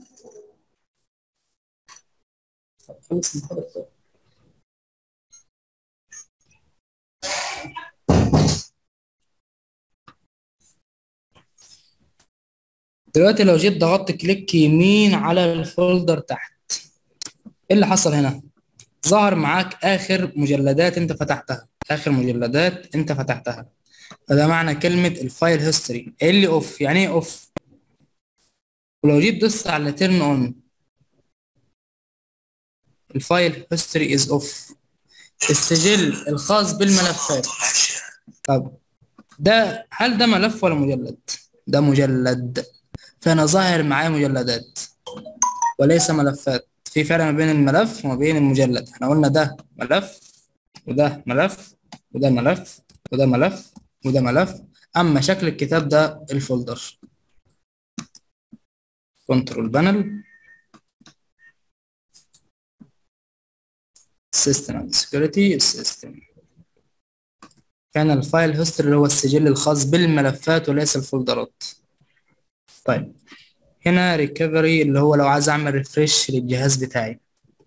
خلص المحاضرة. دلوقتي لو جيت ضغطت كليك يمين على الفولدر تحت، ايه اللي حصل هنا؟ ظهر معاك اخر مجلدات انت فتحتها، اخر مجلدات انت فتحتها. فده معنى كلمة الفايل هيستوري. ايه اللي اوف؟ يعني ايه اوف؟ ولو جيت دوست على تيرن اون، الفايل هيستوري از اوف، السجل الخاص بالملفات. طب ده هل ده ملف ولا مجلد؟ ده مجلد، فانا ظاهر معايا مجلدات وليس ملفات. في فرق ما بين الملف وما بين المجلد. احنا قلنا ده ملف وده ملف وده ملف وده ملف وده ملف، اما شكل الكتاب ده الفولدر. كنترول بانل، سيستم اند سكيورتي سيستم. كان الفايل هيستوري اللي هو السجل الخاص بالملفات وليس الفولدرات. طيب هنا ريكفري اللي هو لو عايز اعمل ريفريش للجهاز بتاعي.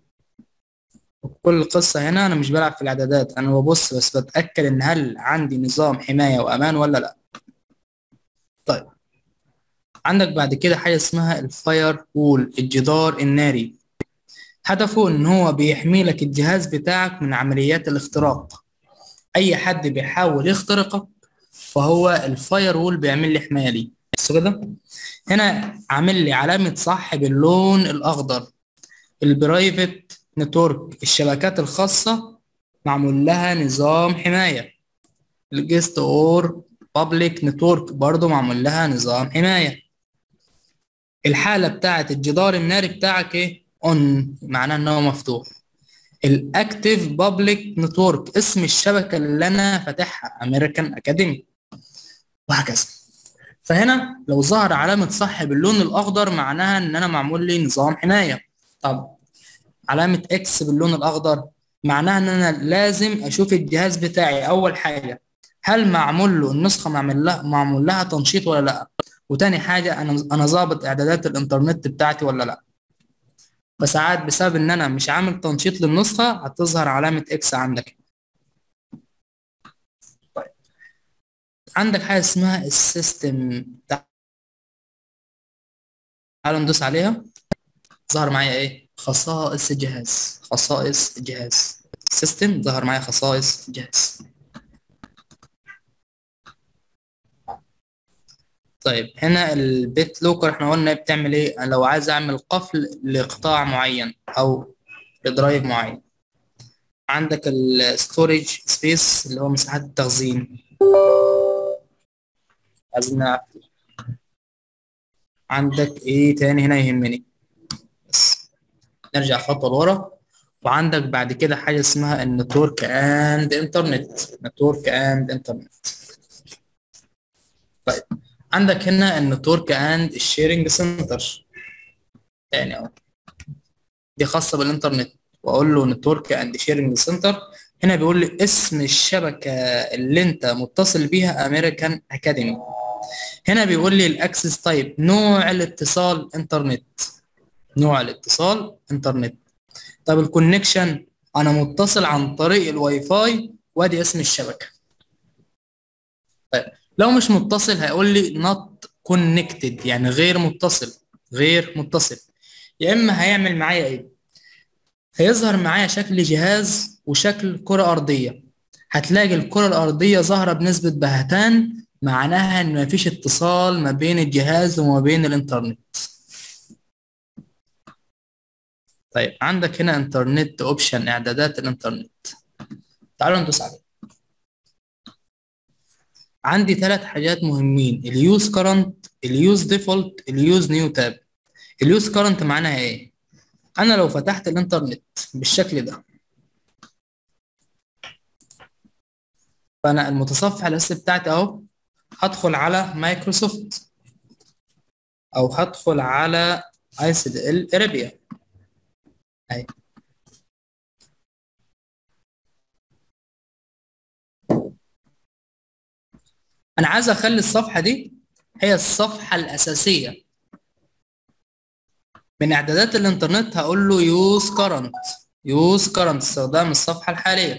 كل القصة هنا أنا مش بلعب في الإعدادات، أنا ببص بس بتأكد إن هل عندي نظام حماية وأمان ولا لأ. طيب عندك بعد كده حاجة اسمها الفاير وول، الجدار الناري. هدفه إن هو بيحمي لك الجهاز بتاعك من عمليات الاختراق. أي حد بيحاول يخترقك فهو الفاير وول بيعمل لي حماية ليه. بس كده هنا عامل لي علامة صح باللون الأخضر. البرايفت نتورك، الشبكات الخاصة معمول لها نظام حماية. الجست اور بابليك نتورك برضو معمول لها نظام حماية. الحالة بتاعت الجدار الناري بتاعك ايه؟ اون، معناه ان هو مفتوح. الاكتيف بابليك نتورك اسم الشبكة اللي انا فاتحها امريكان اكاديمي، وهكذا. فهنا لو ظهر علامة صح باللون الاخضر معناها ان انا معمول لي نظام حماية. طب علامة اكس باللون الاخضر معناها ان انا لازم اشوف الجهاز بتاعي اول حاجة هل معمول له النسخة معمول لها تنشيط ولا لا، وتاني حاجة انا ظابط اعدادات الانترنت بتاعتي ولا لا. فساعات بسبب ان انا مش عامل تنشيط للنسخة هتظهر علامة اكس عندك. طيب عندك حاجة اسمها السيستم، تعالوا ندوس عليها. ظهر معايا ايه؟ خصائص الجهاز، خصائص الجهاز. السيستم ظهر معايا خصائص الجهاز. طيب هنا البيت لوكر احنا قلنا بتعمل ايه؟ لو عايز اعمل قفل لقطاع معين او لدرايف معين. عندك الستورج سبيس اللي هو مساحات التخزين، عايزين نقفل. عندك ايه تاني هنا يهمني؟ بس نرجع خطوة لورا. وعندك بعد كده حاجة اسمها النتورك اند انترنت، نتورك اند انترنت. طيب عندك هنا النتورك اند الشيرنج سنتر تاني اهو. دي خاصه بالانترنت، واقول له نتورك اند شيرنج سنتر. هنا بيقول لي اسم الشبكه اللي انت متصل بيها امريكان اكاديمي. هنا بيقول لي الاكسس تايب، نوع الاتصال انترنت، نوع الاتصال انترنت. طب الكونكشن، انا متصل عن طريق الواي فاي، وادي اسم الشبكه. طيب لو مش متصل هيقول لي not connected، يعني غير متصل، غير متصل. يا اما هيعمل معايا ايه، هيظهر معايا شكل جهاز وشكل كرة أرضية. هتلاقي الكرة الأرضية ظاهرة بنسبة بهتان، معناها إن مفيش اتصال ما بين الجهاز وما بين الإنترنت. طيب عندك هنا إنترنت أوبشن، إعدادات الإنترنت. تعالوا ندوس عليه. عندي ثلاث حاجات مهمين: اليوز كرنت، اليوز ديفولت، اليوز نيو تاب. اليوز كرنت معناها إيه؟ أنا لو فتحت الإنترنت بالشكل ده، فأنا المتصفح الأساسي بتاعتي أهو، هدخل على مايكروسوفت او هدخل على ICDL اريبيا اهي. انا عايز اخلي الصفحه دي هي الصفحه الاساسيه من اعدادات الانترنت. هقول له يوز كرنت، يوز كرنت، استخدام الصفحه الحاليه.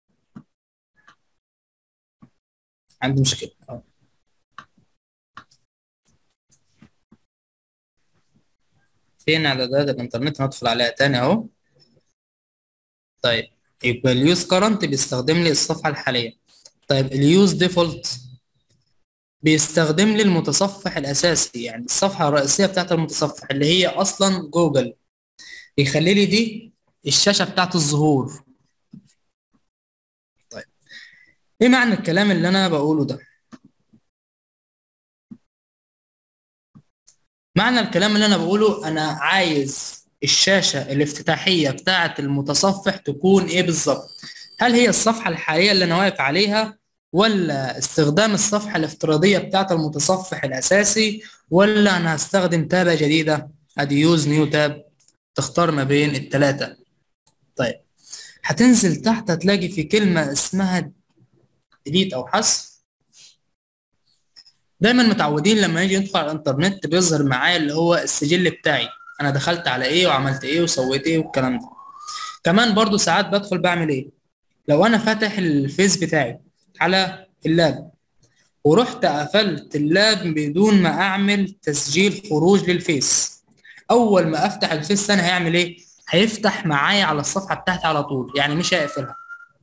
عندي مشكله أهو. فين اعدادات الانترنت؟ ندخل عليها تاني اهو. طيب يبقى اليوز كرنت بيستخدم لي الصفحه الحاليه. طيب اليوز ديفولت بيستخدم لي المتصفح الاساسي، يعني الصفحه الرئيسيه بتاعت المتصفح اللي هي اصلا جوجل، بيخلي لي دي الشاشه بتاعت الظهور. طيب ايه معنى الكلام اللي انا بقوله ده؟ معنى الكلام اللي انا بقوله، انا عايز الشاشه الافتتاحيه بتاعه المتصفح تكون ايه بالظبط؟ هل هي الصفحه الحاليه اللي انا واقف عليها، ولا استخدام الصفحه الافتراضيه بتاعه المتصفح الاساسي، ولا انا هستخدم تابه جديده؟ ادي يوز نيو تاب، تختار ما بين الثلاثه. طيب هتنزل تحت هتلاقي في كلمه اسمها ديليت او حذف. دايما متعودين لما نيجي ندخل على الانترنت بيظهر معايا اللي هو السجل بتاعي، انا دخلت على ايه وعملت ايه وسويت ايه والكلام ده. كمان برضو ساعات بدخل بعمل ايه، لو انا فاتح الفيس بتاعي على اللاب ورحت قفلت اللاب بدون ما اعمل تسجيل خروج للفيس، اول ما افتح الفيس انا هيعمل ايه، هيفتح معايا على الصفحة بتاعتي على طول، يعني مش هيقفلها.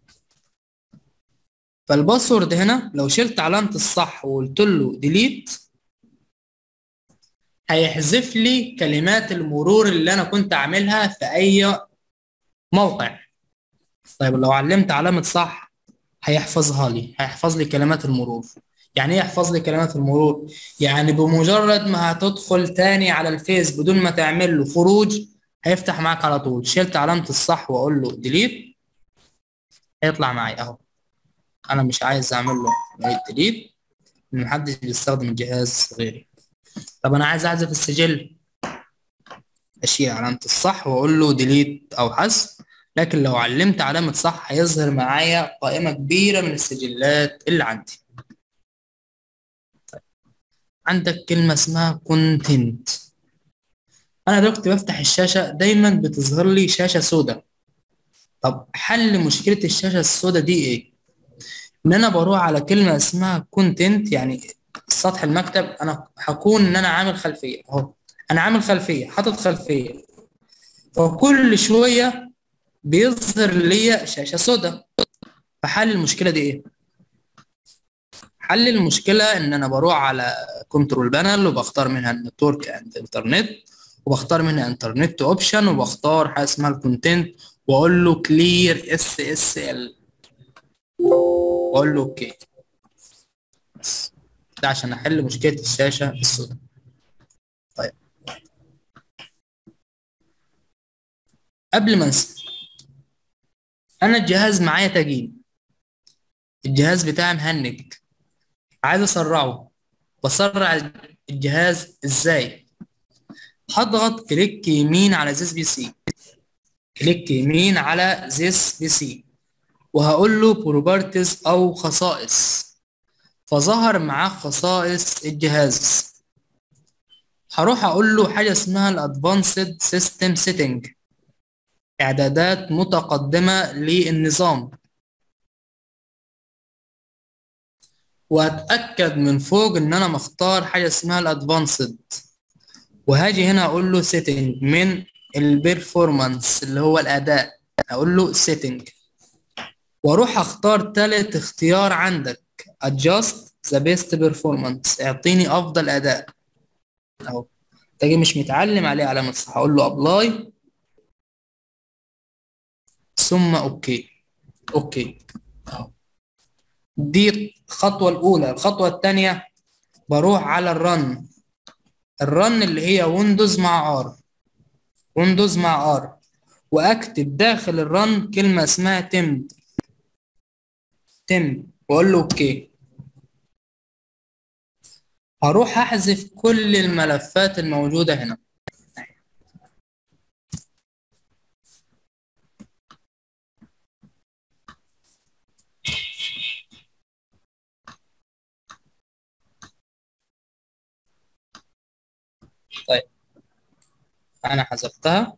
فالباسورد هنا لو شلت علامة الصح وقلت له ديليت، هيحذف لي كلمات المرور اللي انا كنت عاملها في اي موقع. طيب لو علمت علامة صح هيحفظها لي، هيحفظ لي كلمات المرور. يعني ايه يحفظ لي كلمات المرور؟ يعني بمجرد ما هتدخل تاني على الفيس بدون ما تعمل له خروج هيفتح معاك على طول. شلت علامة الصح واقول له ديليت هيطلع معايا اهو. انا مش عايز اعمل له ديليت، محدش بيستخدم الجهاز غيري. طب انا عايز احذف السجل، اشيل علامة الصح واقول له ديليت او حذف. لكن لو علمت علامة صح هيظهر معايا قائمة كبيرة من السجلات اللي عندي. عندك كلمة اسمها كونتنت. انا دلوقتي بفتح الشاشة دايما بتظهر لي شاشة سوداء. طب حل مشكلة الشاشة السوداء دي ايه؟ ان انا بروح على كلمة اسمها كونتنت، يعني سطح المكتب. انا هكون ان انا عامل خلفية اهو، انا عامل خلفية، حاطط خلفية، فكل شوية بيظهر لي شاشة سوداء. فحل المشكلة دي ايه؟ حل المشكلة ان انا بروح على كنترول بانل وبختار منها النتورك اند انترنت، وبختار منها انترنت اوبشن، وبختار حاجة اسمها الكونتنت، واقول له كلير SSL واقول له اوكي. بس ده عشان احل مشكلة الشاشة السوداء. طيب قبل ما انسى، انا الجهاز معايا تجيب، الجهاز بتاعي مهنج، عايز اسرعه. بسرع الجهاز ازاي؟ هضغط كليك يمين على زيز بي سي، كليك يمين على this PC وهقول له properties أو خصائص، فظهر معاه خصائص الجهاز. هروح أقول له حاجة اسمها ال Advanced System Setting، إعدادات متقدمة للنظام، وأتأكد من فوق إن أنا مختار حاجة اسمها ال Advanced، وهاجي هنا أقول له Setting من البرفورمانس اللي هو الأداء، أقول له Setting، وأروح أختار تالت اختيار عندك Adjust the best performance، اعطيني أفضل أداء أهو، تاجي مش متعلم عليه علامة صح، أقول له Apply ثم أوكي. أوكي أهو، دي الخطوة الأولى. الخطوة الثانية بروح على الرن اللي هي ويندوز مع ار، ويندوز مع ار، واكتب داخل الرن كلمة اسمها تم واقول له اوكي. هروح احذف كل الملفات الموجودة هنا. طيب انا حذفتها.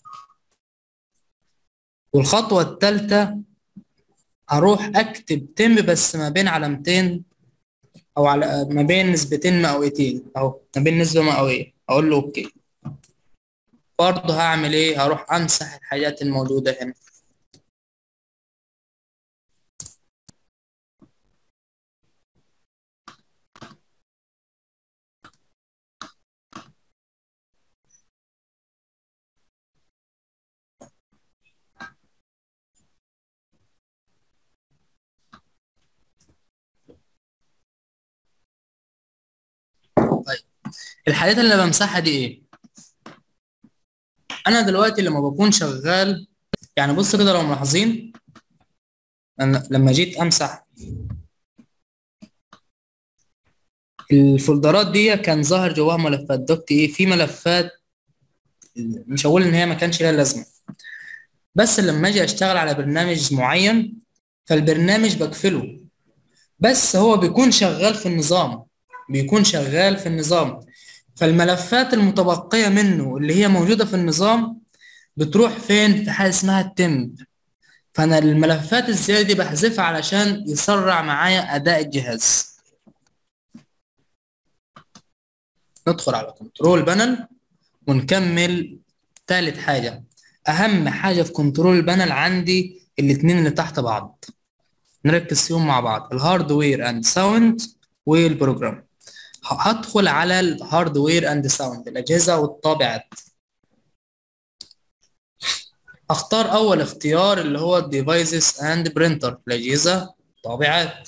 والخطوة الثالثة هروح اكتب تم بس ما بين علامتين او على ما بين نسبتين مئويتين اهو، ما بين نسبة مئوية، اقول له اوكي. برضه هعمل ايه؟ هروح امسح الحاجات الموجودة هنا. طيب الحاجات اللي بمسحها دي ايه؟ انا دلوقتي لما بكون شغال، يعني بص كده لو ملاحظين، أنا لما جيت امسح الفولدرات دي كان ظاهر جواها ملفات دوت ايه، في ملفات مش هقول ان هي ما كانش لها لازمه، بس لما اجي اشتغل على برنامج معين فالبرنامج بقفله، بس هو بيكون شغال في النظام، بيكون شغال في النظام، فالملفات المتبقيه منه اللي هي موجوده في النظام بتروح فين؟ في حاجه اسمها التمب، فانا الملفات الزياده دي بحذفها علشان يسرع معايا اداء الجهاز. ندخل على كنترول بانل ونكمل. ثالث حاجه، اهم حاجه في كنترول بانل عندي الاثنين اللي تحت بعض، نركز فيهم مع بعض، الهاردوير اند ساوند والبروجرام. هدخل على الهاردوير اند ساوند، الاجهزه والطابعات. اختار اول اختيار اللي هو الديفايسز اند برينتر، الاجهزه طابعات.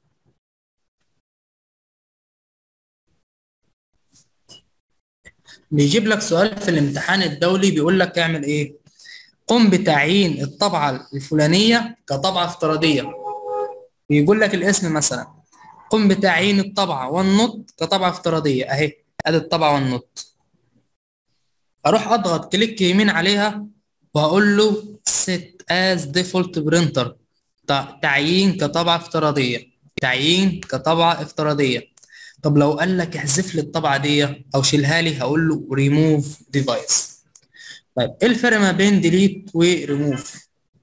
بيجيب لك سؤال في الامتحان الدولي بيقول لك اعمل ايه؟ قم بتعيين الطبعة الفلانية كطبعة افتراضية، بيقول لك الاسم مثلا، قم بتعيين الطبعة والنط كطبعة افتراضية اهي، ادي الطبعة والنط. اروح اضغط كليك يمين عليها وهقول له set as default printer، تعيين كطبعة افتراضية، تعيين كطبعة افتراضية. طب لو قال لك احذف لي الطبعة دي او شيلها لي، هقول له remove device. طيب ايه الفرق ما بين delete و remove؟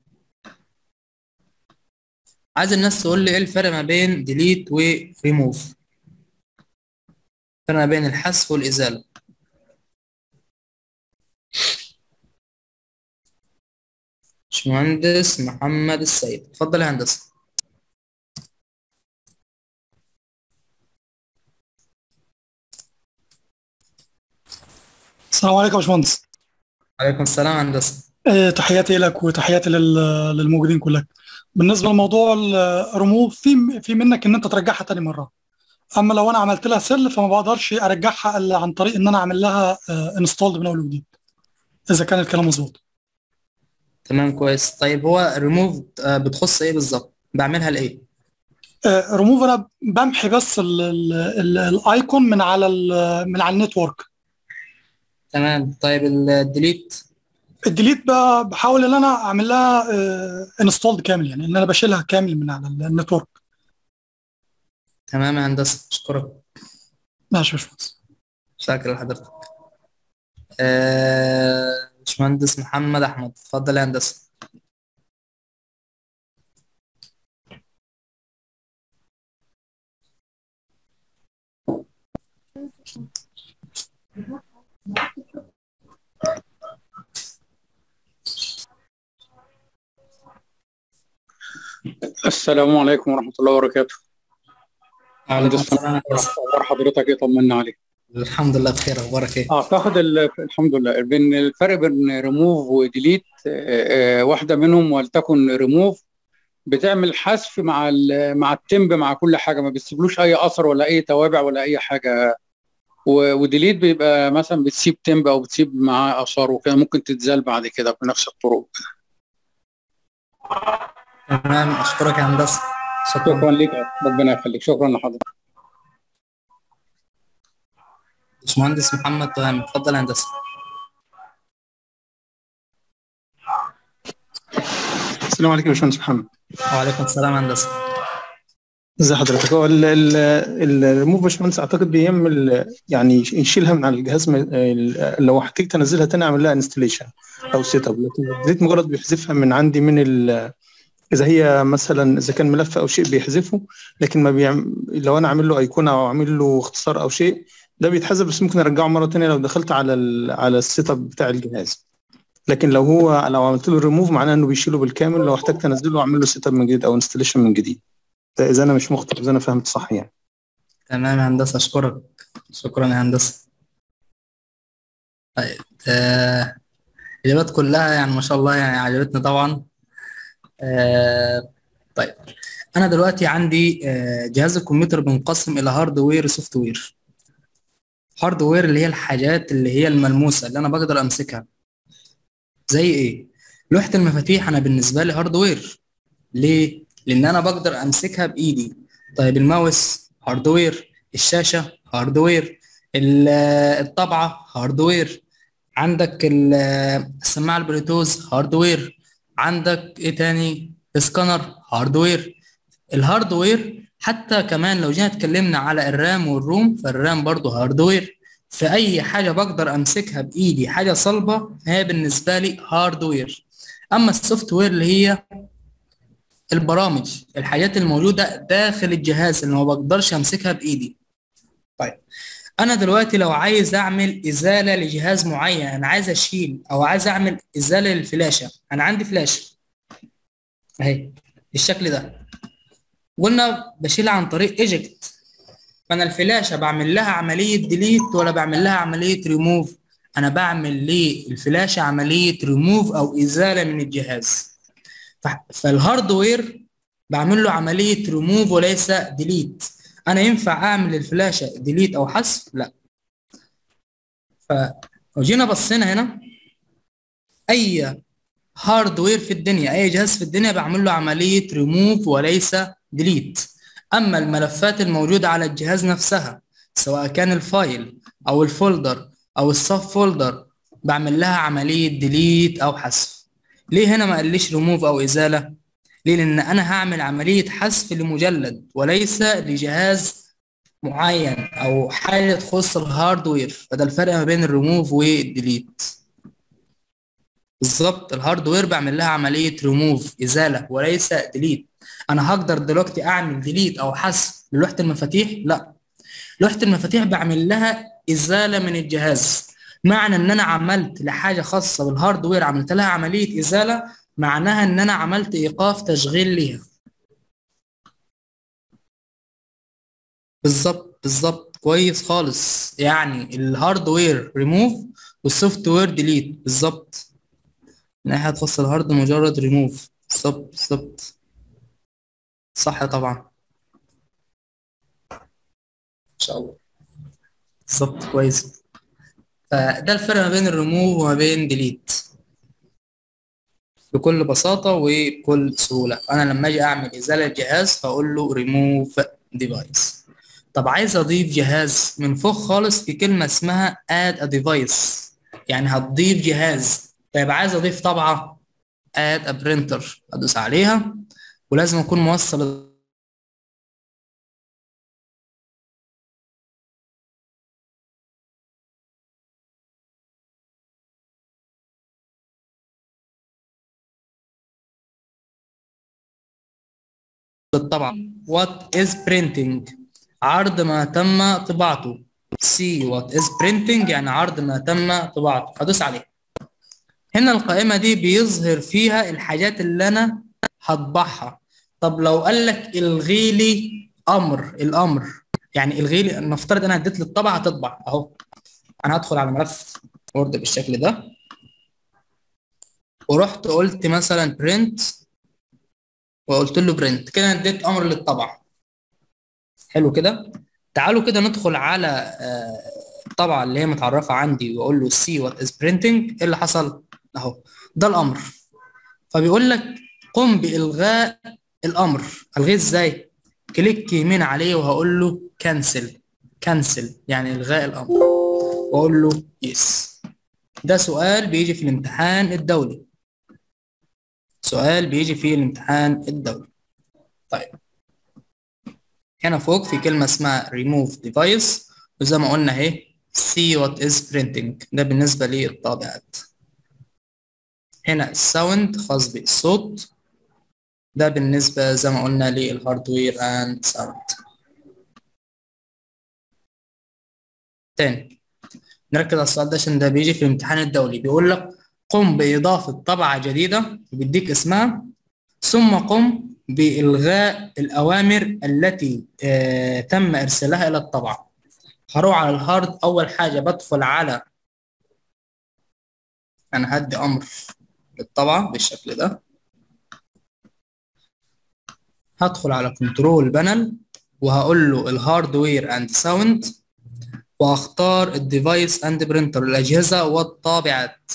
عايز الناس تقول لي ايه الفرق ما بين delete و remove، الفرق ما بين الحذف والازالة. باشمهندس محمد السيد، اتفضل يا هندسة. السلام عليكم يا باشمهندس. عليكم السلام هندسة. تحياتي لك وتحياتي للموجودين كلك. بالنسبه لموضوع الرموز، في منك ان انت ترجعها تاني مره، اما لو انا عملت لها سيل فما بقدرش ارجعها الا عن طريق ان انا اعمل لها انستولد من اول وجديد، اذا كان الكلام مظبوط. تمام كويس. طيب هو ريموف بتخص ايه بالظبط؟ بعملها لايه؟ ريموف انا بمحي بس الايكون من على النتورك. تمام. طيب الديليت؟ الديليت بحاول ان انا اعمل لها انستولد كامل، يعني ان انا بشيلها كامل من على النتورك. تمام يا هندسة، أشكرك. ماشي يا باشمهندس. شاكر لحضرتك. باشمهندس محمد أحمد، اتفضل يا هندسة. السلام عليكم ورحمة الله وبركاته. وعليكم مهندس السلام يا فندم، هندسة. أخبار حضرتك إيه؟ طمنا عليك. الحمد لله بخير، أخبارك إيه؟ أعتقد الحمد لله. بين الفرق بين ريموف وديليت، واحدة منهم ولتكن ريموف بتعمل حذف مع التمب، مع كل حاجة، ما بتسيبلوش أي أثر ولا أي توابع ولا أي حاجة. وديليت بيبقى مثلا بتسيب تمب أو بتسيب معاه آثار وكده، ممكن تتزال بعد كده بنفس الطرق. تمام، أشكرك يا هندسة. شكرا شكرا. لك، ربنا يخليك، شكرا لحضرتك. باشمهندس محمد تهامي، اتفضل يا هندسة. السلام عليكم يا باشمهندس محمد. وعليكم السلام يا هندسة. ازي حضرتك؟ هو الريموف باشمهندس اعتقد بيعمل يعني يشيلها من على الجهاز، لو احتجت انزلها تاني اعمل لها انستليشن او سيت اب، لكن الديليت مجرد بيحذفها من عندي اذا هي مثلا اذا كان ملف او شيء بيحذفه، لكن ما لو انا عامل له ايقونه او عامل له اختصار او شيء ده بيتحذف، بس ممكن ارجعه مره تانية لو دخلت على السيت اب بتاع الجهاز. لكن لو عملت له ريموف معناه انه بيشيله بالكامل، لو احتجت انزله واعمل له سيت اب من جديد او انستليشن من جديد. ده اذا انا مش مخطئ، اذا انا فهمت صح يعني. تمام يا هندسة، أشكرك. شكرا يا هندسة. طيب، الإجابات كلها يعني ما شاء الله يعني عجبتني طبعا. طيب، أنا دلوقتي عندي جهاز الكمبيوتر بينقسم إلى هاردوير وسوفت وير. هاردوير اللي هي الحاجات اللي هي الملموسة اللي أنا بقدر أمسكها. زي إيه؟ لوحة المفاتيح أنا بالنسبة لي هاردوير. ليه؟ لأن أنا بقدر أمسكها بإيدي. طيب الماوس هاردوير، الشاشة هاردوير، الطبعة هاردوير، عندك السماعة البلوتوث هاردوير، عندك إيه تاني؟ سكانر هاردوير. الهاردوير حتى كمان لو جينا اتكلمنا على الرام والروم، فالرام برضه هاردوير. في أي حاجة بقدر أمسكها بإيدي، حاجة صلبة، هي بالنسبة لي هاردوير. أما السوفت وير اللي هي البرامج، الحاجات الموجودة داخل الجهاز اللي ما بقدرش امسكها بايدي. طيب، انا دلوقتي لو عايز اعمل ازالة لجهاز معين، انا عايز اشيل او عايز اعمل ازالة للفلاشة. انا عندي فلاشة اهي بالشكل ده، قلنا بشيلها عن طريق ايجكت. فانا الفلاشة بعمل لها عملية ديليت ولا بعمل لها عملية ريموف؟ انا بعمل للفلاشة عملية ريموف او ازالة من الجهاز. فالهاردوير بعمل له عملية ريموف وليس ديليت. أنا ينفع أعمل الفلاشة ديليت أو حذف؟ لا. فلو جينا بصينا هنا، أي هاردوير في الدنيا، أي جهاز في الدنيا بعمل له عملية ريموف وليس ديليت. أما الملفات الموجودة على الجهاز نفسها، سواء كان الفايل أو الفولدر أو السب فولدر، بعمل لها عملية ديليت أو حذف. ليه هنا ما قاليش ريموف أو إزالة؟ ليه؟ لأن أنا هعمل عملية حذف لمجلد وليس لجهاز معين أو حاجة تخص الهاردوير. فده الفرق ما بين الريموف والديليت. بالظبط، الهاردوير بعمل لها عملية ريموف إزالة وليس ديليت. أنا هقدر دلوقتي أعمل ديليت أو حذف للوحة المفاتيح؟ لا. لوحة المفاتيح بعمل لها إزالة من الجهاز. معنى إن أنا عملت لحاجة خاصة بالهاردوير عملت لها عملية إزالة، معناها ان انا عملت ايقاف تشغيل ليها. بالظبط كويس خالص. يعني الهاردوير ريموف والسوفت وير ديليت. بالظبط، من ناحيه تخص الهارد مجرد ريموف. بالظبط صح طبعا ان شاء الله. بالظبط كويس. فده الفرق ما بين الريموف وما بين ديليت بكل بساطه وبكل سهوله. انا لما اجي اعمل ازاله الجهاز فاقول له ريموف ديفايس. طب عايز اضيف جهاز، من فوق خالص في كلمه اسمها اد ا ديفايس، يعني هتضيف جهاز. طيب عايز اضيف طبعه اد ا برينتر، ادوس عليها ولازم اكون موصل الطبعه. وات از برينتنج، عرض ما تم طباعته. سي وات از برينتنج يعني عرض ما تم طباعته، ادوس عليها. هنا القائمه دي بيظهر فيها الحاجات اللي انا هطبعها. طب لو قال لك الغي لي الامر يعني الغي لي، نفترض انا اديت للطبعه هتطبع اهو. انا هدخل على ملف وورد بالشكل ده ورحت قلت مثلا برنت وقلت له برنت، كده اديت امر للطبعه. حلو كده. تعالوا كده ندخل على الطبعه اللي هي متعرفه عندي واقول له سي وات از برينتنج. ايه اللي حصل اهو؟ ده الامر. فبيقول لك قم بالغاء الامر. الغيه ازاي؟ كليك يمين عليه وهقول له كانسل يعني الغاء الامر واقول له يس. ده سؤال بيجي في الامتحان الدولي، سؤال بيجي في الامتحان الدولي. طيب هنا فوق في كلمة اسمها remove device، وزي ما قلنا اهي see what is printing، ده بالنسبة للطابعات. هنا الساوند خاص بالصوت، ده بالنسبة زي ما قلنا للهاردوير اند ساوند. تاني نركز على السؤال ده عشان ده بيجي في الامتحان الدولي. بيقول لك قم بإضافة طبعة جديدة وبيديك اسمها، ثم قم بإلغاء الأوامر التي تم إرسالها إلى الطبعة. هروح على الهارد. أول حاجة بدخل على، أنا هدي أمر للطبعة بالشكل ده، هدخل على كنترول بانل وهقول له الهاردوير أند ساوند وهختار الديفايس أند برينتر، الأجهزة والطابعات.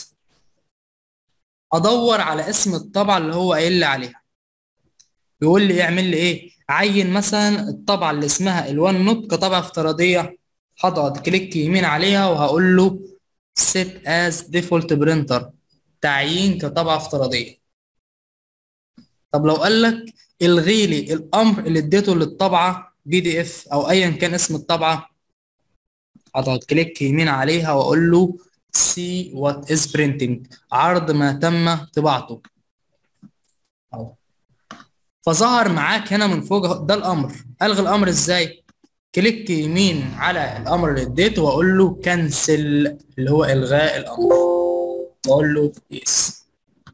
أدور على اسم الطبعة اللي هو قايل لي عليها. بيقول لي اعمل لي ايه؟ عين مثلا الطبعه اللي اسمها الوان نوت كطبعه افتراضيه. هضغط كليك يمين عليها وهقول له set as default printer، تعيين كطبعه افتراضيه. طب لو قال لك الغي لي الامر اللي اديته للطبعه PDF او ايا كان اسم الطبعه، هضغط كليك يمين عليها واقول له see what is printing، عرض ما تم طباعته اهو. فظهر معاك هنا من فوق ده الامر. الغي الامر ازاي؟ كليك يمين على الامر اللي اديته واقول له كنسل اللي هو الغاء الامر واقول له يس.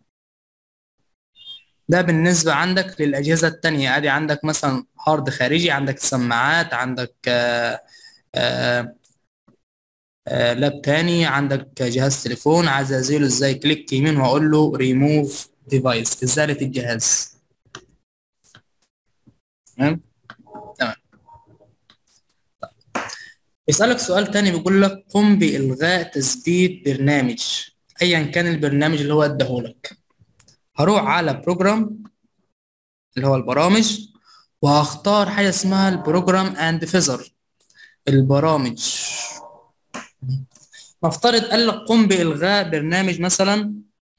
ده بالنسبه عندك للاجهزه الثانيه. ادي عندك مثلا هارد خارجي، عندك سماعات، عندك لاب تاني، عندك جهاز تليفون. عايز ازيله ازاي؟ كليك يمين واقول له ريموف ديفايس، ازاله الجهاز. تمام. يسألك سؤال تاني بيقول لك قم بإلغاء تثبيت برنامج أيا كان البرنامج اللي هو اداهولك. هروح على بروجرام اللي هو البرامج وهختار حاجة اسمها البروجرام اند فيزر، البرامج. نفترض قال لك قم بإلغاء برنامج مثلا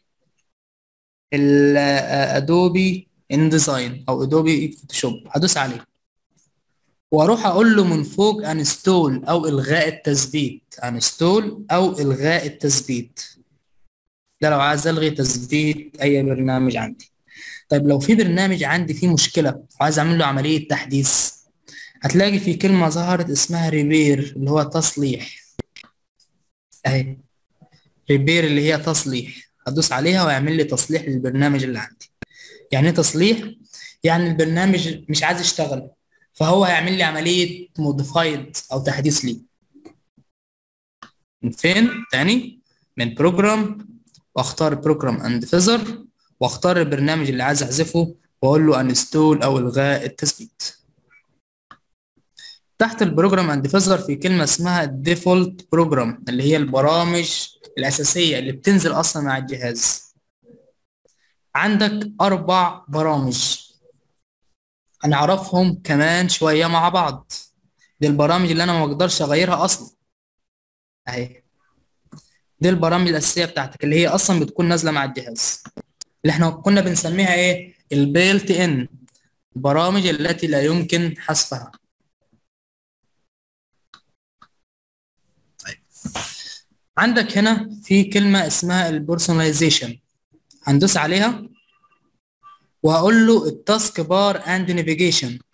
الأدوبي إنديزاين أو أدوبي فوتوشوب، هدوس عليه واروح اقول له من فوق انستول او الغاء التثبيت، انستول او الغاء التثبيت. ده لو عايز الغي تثبيت اي برنامج عندي. طيب لو في برنامج عندي فيه مشكله وعايز اعمل له عمليه تحديث، هتلاقي في كلمه ظهرت اسمها ريبير اللي هو تصليح اهي. ريبير اللي هي تصليح، هدوس عليها ويعمل لي تصليح للبرنامج اللي عندي. يعني ايه تصليح؟ يعني البرنامج مش عايز يشتغل فهو هيعمل لي عمليه موديفايد او تحديث ليه. من فين؟ تاني من بروجرام واختار بروجرام اند فيزر واختار البرنامج اللي عايز احذفه واقول له انستول او الغاء التثبيت. تحت البروجرام اند فيزر في كلمه اسمها ديفولت بروجرام اللي هي البرامج الاساسيه اللي بتنزل اصلا مع الجهاز. عندك 4 برامج هنعرفهم كمان شويه مع بعض. دي البرامج اللي انا ما بقدرش اغيرها اصلا اهي. دي البرامج الاساسيه بتاعتك اللي هي اصلا بتكون نازله مع الجهاز، اللي احنا كنا بنسميها ايه؟ البيلت ان، البرامج التي لا يمكن حذفها. طيب عندك هنا في كلمه اسمها البيرسوناليزيشن، هندوس عليها وهقول له التاسك بار اند نافيجيشن. ايه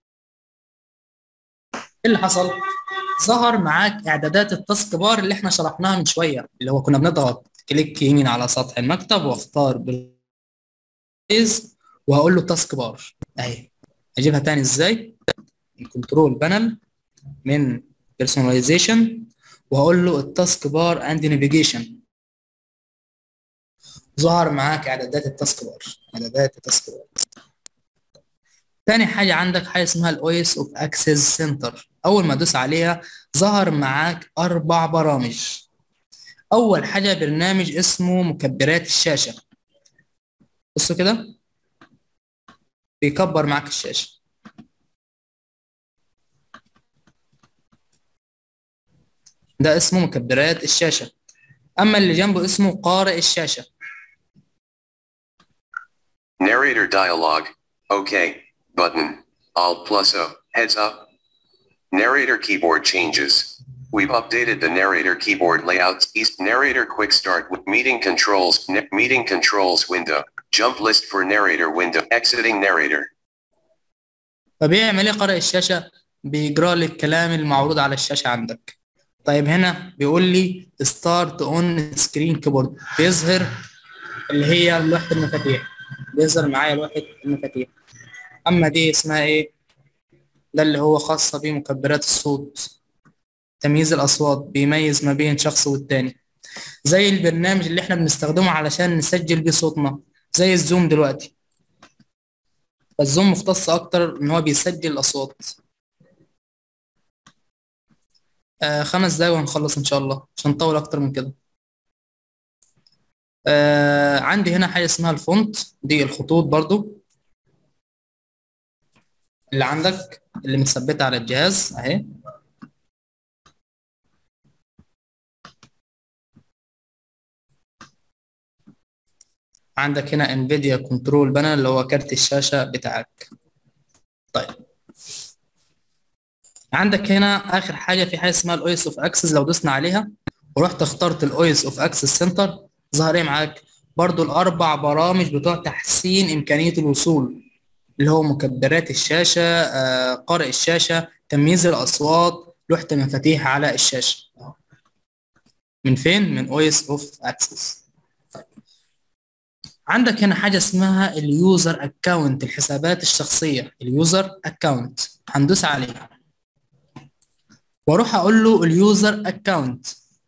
اللي حصل؟ ظهر معاك اعدادات التاسك بار اللي احنا شرحناها من شويه، اللي هو كنا بنضغط كليك يمين على سطح المكتب واختار بالرئيس وهقول له تاسك بار اهي. اجيبها تاني ازاي؟ من كنترول بانل، من بيرسوناليزيشن، وهقول له التاسك بار اند نافيجيشن. ظهر معاك اعدادات التاسك بار، اعدادات التاسك بار. تاني حاجه عندك حاجه اسمها الاو اس اوف اكسس سنتر. اول ما ادوس عليها ظهر معاك 4 برامج. اول حاجه برنامج اسمه مكبرات الشاشه، بصوا كده بيكبر معاك الشاشه. ده اسمه مكبرات الشاشه. اما اللي جنبه اسمه قارئ الشاشه. Narrator dialog. OK. Button. Alt plus O. Heads up. Narrator keyboard changes. We've updated the narrator keyboard layouts. East narrator quick start with meeting controls. Meeting controls window. Jump list for narrator window. Exiting narrator. فبيعمل ايه قارئ الشاشه؟ بيجرى لي الكلام المعروض على الشاشه عندك. طيب هنا بيقول لي ستارت اون سكرين كيبورد، بيظهر اللي هي لوحه المفاتيح، بيظهر معايا لوحه المفاتيح. اما دي اسمها ايه؟ ده اللي هو خاصه بمكبرات الصوت، تمييز الاصوات، بيميز ما بين شخص والتاني، زي البرنامج اللي احنا بنستخدمه علشان نسجل بيه صوتنا، زي الزوم دلوقتي. فالزوم مختص اكتر ان هو بيسجل الاصوات. 5 دقايق وهنخلص ان شاء الله، مش هنطول اكتر من كده. عندي هنا حاجه اسمها الفونت، دي الخطوط برضو اللي عندك اللي متثبته على الجهاز اهي. عندك هنا انفيديا كنترول بانل اللي هو كارت الشاشه بتاعك. طيب عندك هنا اخر حاجه في حاجه اسمها الاو اس اوف اكسس. لو دوسنا عليها ورحت اخترت الاو اس اوف اكسس سنتر، ظهر ايه معاك؟ برضو ال4 برامج بتوع تحسين امكانيه الوصول، اللي هو مكبرات الشاشه، قارئ الشاشه، تمييز الاصوات، لوحه المفاتيح على الشاشه. من فين؟ من او اس اوف اكسس. عندك هنا حاجه اسمها اليوزر اكونت، الحسابات الشخصيه، اليوزر اكونت. هندوس عليها واروح اقول له اليوزر اكونت.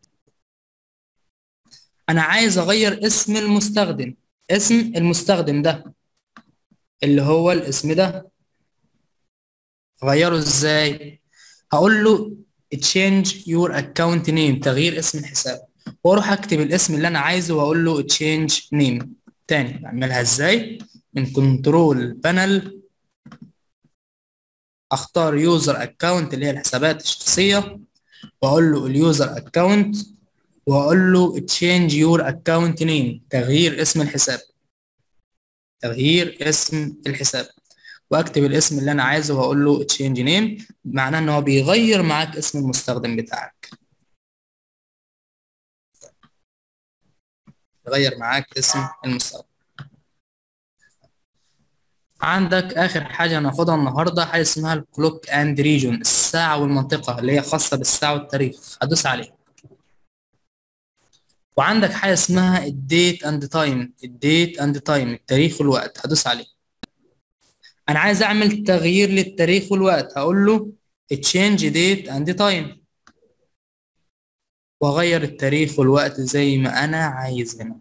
انا عايز اغير اسم المستخدم، اسم المستخدم ده اللي هو الاسم ده، اغيره ازاي؟ هقول له change your account name، تغيير اسم الحساب، واروح اكتب الاسم اللي انا عايزه واقول له change name. تاني بعملها ازاي؟ من كنترول بانل، اختار يوزر اكونت اللي هي الحسابات الشخصيه، واقول له اليوزر اكونت، واقول له change your account name، تغيير اسم الحساب، تغيير اسم الحساب، واكتب الاسم اللي انا عايزه واقول له change name. معناه ان هو بيغير معاك اسم المستخدم بتاعك، يغير معاك اسم المستخدم. عندك اخر حاجه هناخدها النهارده حاجه اسمها الكلوك اند ريجون، الساعه والمنطقه اللي هي خاصه بالساعه والتاريخ. هدوس عليها. وعندك حاجه اسمها الديت اند تايم، الديت اند تايم، التاريخ والوقت. هدوس عليه. انا عايز اعمل تغيير للتاريخ والوقت، هقول له change date and time، واغير التاريخ والوقت زي ما انا عايز. هنا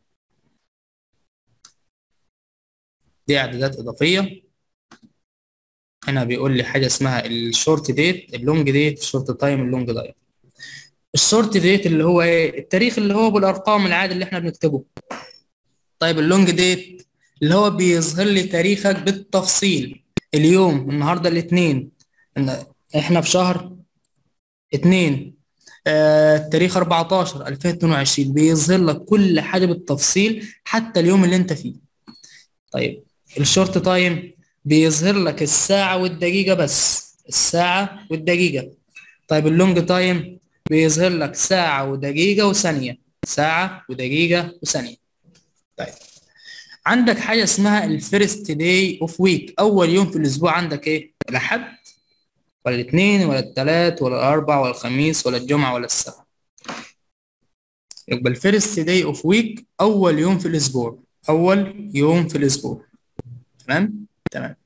دي اعدادات اضافيه. هنا بيقول لي حاجه اسمها الشورت ديت، اللونج ديت، الشورت تايم، اللونج دايت. الشورت ديت اللي هو ايه؟ التاريخ اللي هو بالارقام العادي اللي احنا بنكتبه. طيب اللونج ديت اللي هو بيظهر لي تاريخك بالتفصيل. اليوم النهارده الاثنين، احنا في شهر 2، التاريخ 14/2022 بيظهر لك كل حاجه بالتفصيل حتى اليوم اللي انت فيه. طيب الشورت تايم بيظهر لك الساعه والدقيقه بس، الساعه والدقيقه. طيب اللونج تايم بيظهر لك ساعه ودقيقه وثانيه، ساعه ودقيقه وثانيه. طيب عندك حاجه اسمها الفيرست داي اوف ويك، اول يوم في الاسبوع عندك ايه؟ الاحد ولا الاثنين ولا الثلاث ولا الاربع ولا الخميس ولا الجمعه ولا السبت؟ يبقى الفيرست داي اوف ويك اول يوم في الاسبوع، اول يوم في الاسبوع. تمام تمام.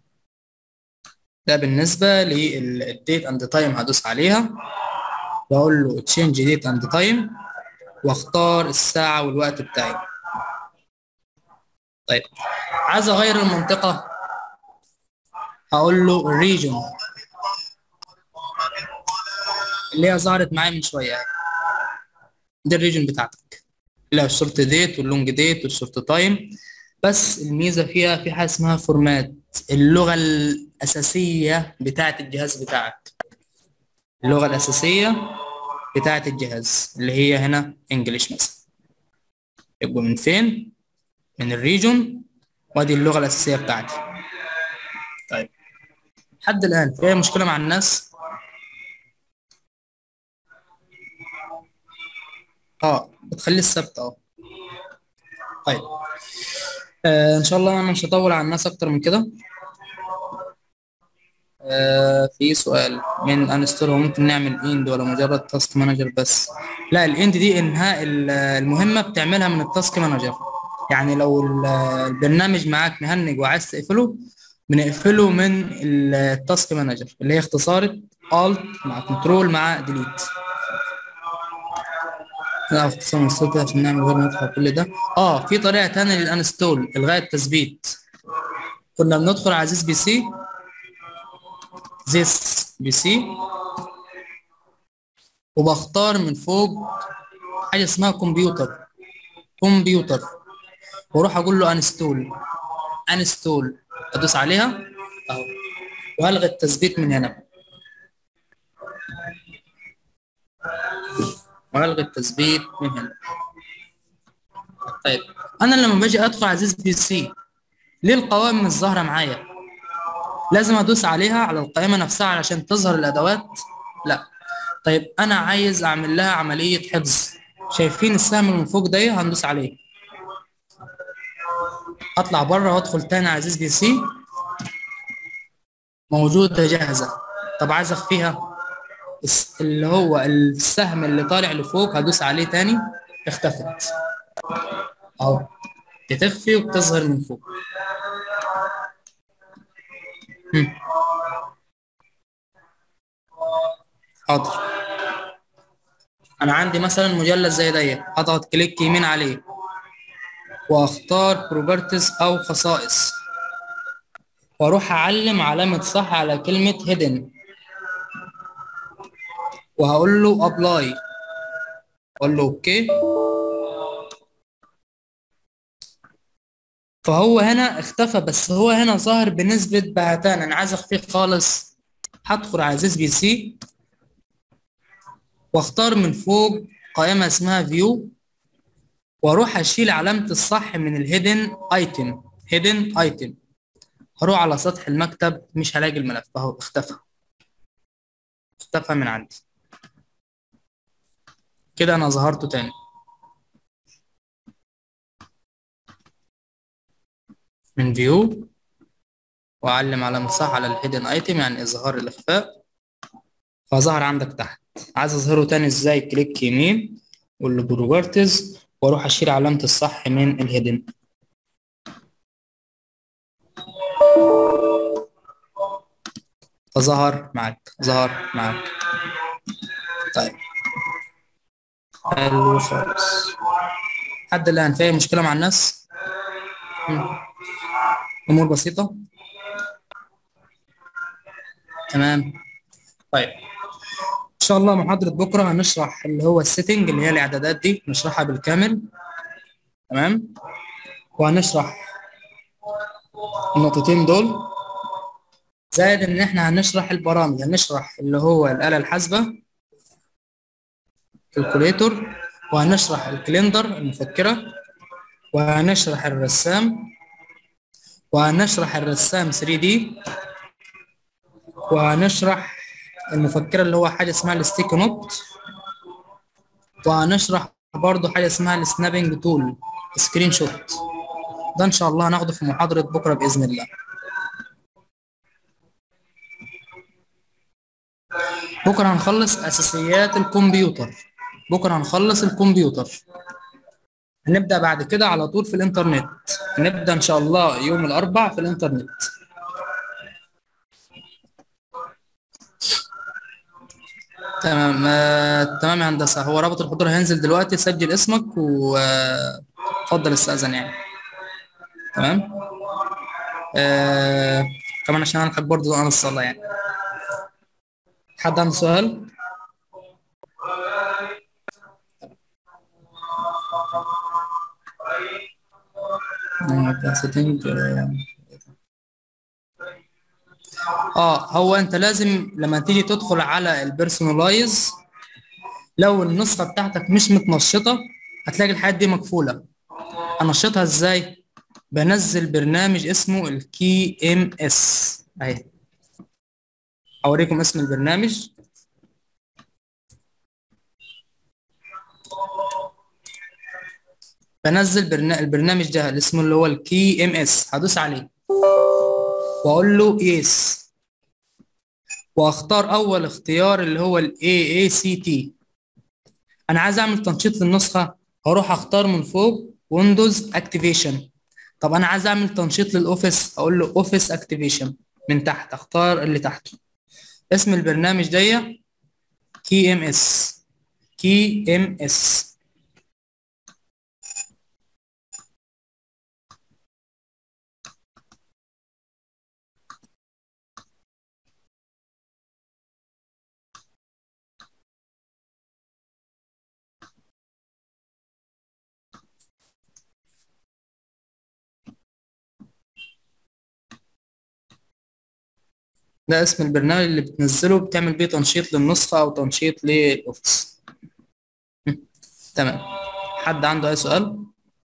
ده بالنسبه للديت اند تايم. هدوس عليها واقول له تشينج ديت اند تايم واختار الساعه والوقت بتاعي. طيب عايز اغير المنطقه، هقول له الريجن اللي هي ظهرت معايا من شويه، دي الريجن بتاعتك اللي هي الشورت ديت واللونج ديت والشورت تايم. بس الميزه فيها في حاجه اسمها فورمات، اللغه الاساسيه بتاعه الجهاز بتاعك، اللغه الاساسيه بتاعه الجهاز اللي هي هنا انجلش مثلا. يبقى من فين؟ من الريجن، وادي اللغه الاساسيه بتاعتي. طيب لحد الان في مشكله مع الناس؟ بتخلي الثابت طيب ان شاء الله انا مش هطول على الناس اكتر من كده. في سؤال من انستول، هو ممكن نعمل اند ولا مجرد تاسك مانجر بس؟ لا، الاند دي انهاء المهمه بتعملها من التاسك مانجر. يعني لو البرنامج معاك مهنج وعايز تقفله، بنقفله من التاسك مانجر اللي هي اختصارة الت مع كنترول مع ديليت. لا اختصار الصوت عشان نعمل غير ندخل كل ده. في طريقه ثانيه للانستول، الغاء التثبيت. كنا بندخل على ذيس بي سي وبختار من فوق حاجه اسمها كمبيوتر، واروح اقول له انستول ادوس عليها اهو، والغي التثبيت من هنا، طيب انا لما باجي ادخل على ذيس بي سي، ليه القوائم مش ظاهره معايا؟ لازم ادوس عليها على القائمه نفسها علشان تظهر الادوات؟ لا. طيب انا عايز اعمل لها عمليه حفظ، شايفين السهم من فوق ده؟ هندوس عليه، اطلع بره وادخل تاني على ذيس بي سي، موجوده جاهزه. طب عايز اخفيها، اللي هو السهم اللي طالع لفوق هدوس عليه تاني، اختفت اهو، بتخفي وبتظهر من فوق. حاضر. انا عندي مثلا مجلد زي ده، اضغط كليك يمين عليه واختار بروبرتيز او خصائص، واروح اعلم علامه صح على كلمه هيدن، وهقول له ابلاي، اقول له اوكي. فهو هنا اختفى، بس هو هنا ظاهر بنسبه بهتان. انا عايز اخفيه خالص، هدخل على ذيس بي سي واختار من فوق قائمه اسمها فيو، واروح اشيل علامه الصح من الهيدن ايتم. هروح على سطح المكتب، مش هلاقي الملف اهو، اختفى من عندي. كده انا ظهرته تاني. من فيو واعلم علامه صح على الهيدن ايتم، يعني اظهار الاخفاء، فظهر عندك تحت. عايز اظهره تاني ازاي؟ كليك يمين اقول له بروبرتيز، واروح اشيل علامه الصح من الهيدن. فظهر معاك، طيب حلو خالص. لحد الان في مشكله مع الناس؟ امور بسيطه، تمام. طيب ان شاء الله محاضره بكره هنشرح اللي هو السيتنج، اللي هي الاعدادات دي نشرحها بالكامل، تمام. وهنشرح النقطتين دول، زائد ان احنا هنشرح البرامج، هنشرح اللي هو الآلة الحاسبة كالكوليتور، وهنشرح الكليندر المفكرة، وهنشرح الرسام، وهنشرح الرسام 3D، وهنشرح المفكرة اللي هو حاجة اسمها الستيك نوت، وهنشرح برضه حاجة اسمها السنابنج تول سكرين شوت. ده إن شاء الله هناخده في محاضرة بكرة بإذن الله. بكرة هنخلص أساسيات الكمبيوتر. بكرة هنخلص الكمبيوتر. هنبدأ بعد كده على طول في الإنترنت. هنبدأ إن شاء الله يوم الأربعاء في الإنترنت. تمام. تمام يا هندسة. هو رابط الحضور هينزل دلوقتي، سجل اسمك واتفضل استأذن يعني. تمام. كمان عشان أنا بحب برضه أنا الصلاة يعني. حد عنده سؤال؟ هو انت لازم لما تيجي تدخل على البيرسونلايز، لو النسخه بتاعتك مش متنشطه هتلاقي الحاجات دي مقفوله. انشطها ازاي؟ بنزل برنامج اسمه الكي ام اس اهي. اوريكم اسم البرنامج. بنزل البرنامج ده اللي اسمه اللي هو الكي ام اس. هدوس عليه واقول له يس، واختار اول اختيار اللي هو الاي اي سي تي. انا عايز اعمل تنشيط للنسخه، هروح اختار من فوق ويندوز اكتيفيشن. طب انا عايز اعمل تنشيط للاوفيس، اقول له اوفيس اكتيفيشن. من تحت اختار اللي تحته. اسم البرنامج ده كي ام اس. كي ام اس. ده اسم البرنامج اللي بتنزله بتعمل بيه تنشيط للنسخة أو تنشيط للأوفيس. تمام. حد عنده أي سؤال؟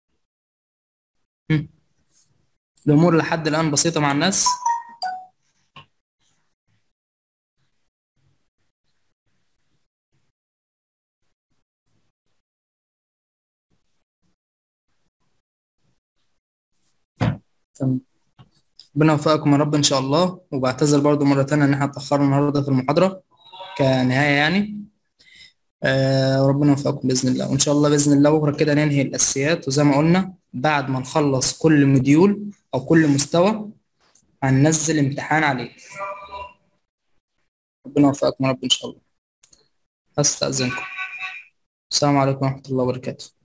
الأمور لحد الآن بسيطة مع الناس؟ تمام. ربنا يوفقكم يا رب إن شاء الله. وبعتذر برضو مرة تانية إن احنا اتأخرنا النهاردة في المحاضرة كنهاية يعني. وربنا يوفقكم بإذن الله. وإن شاء الله بإذن الله بكرة كده ننهي الأساسيات، وزي ما قلنا بعد ما نخلص كل موديول أو كل مستوى هننزل امتحان عليه. ربنا يوفقكم يا رب إن شاء الله. أستأذنكم. السلام عليكم ورحمة الله وبركاته.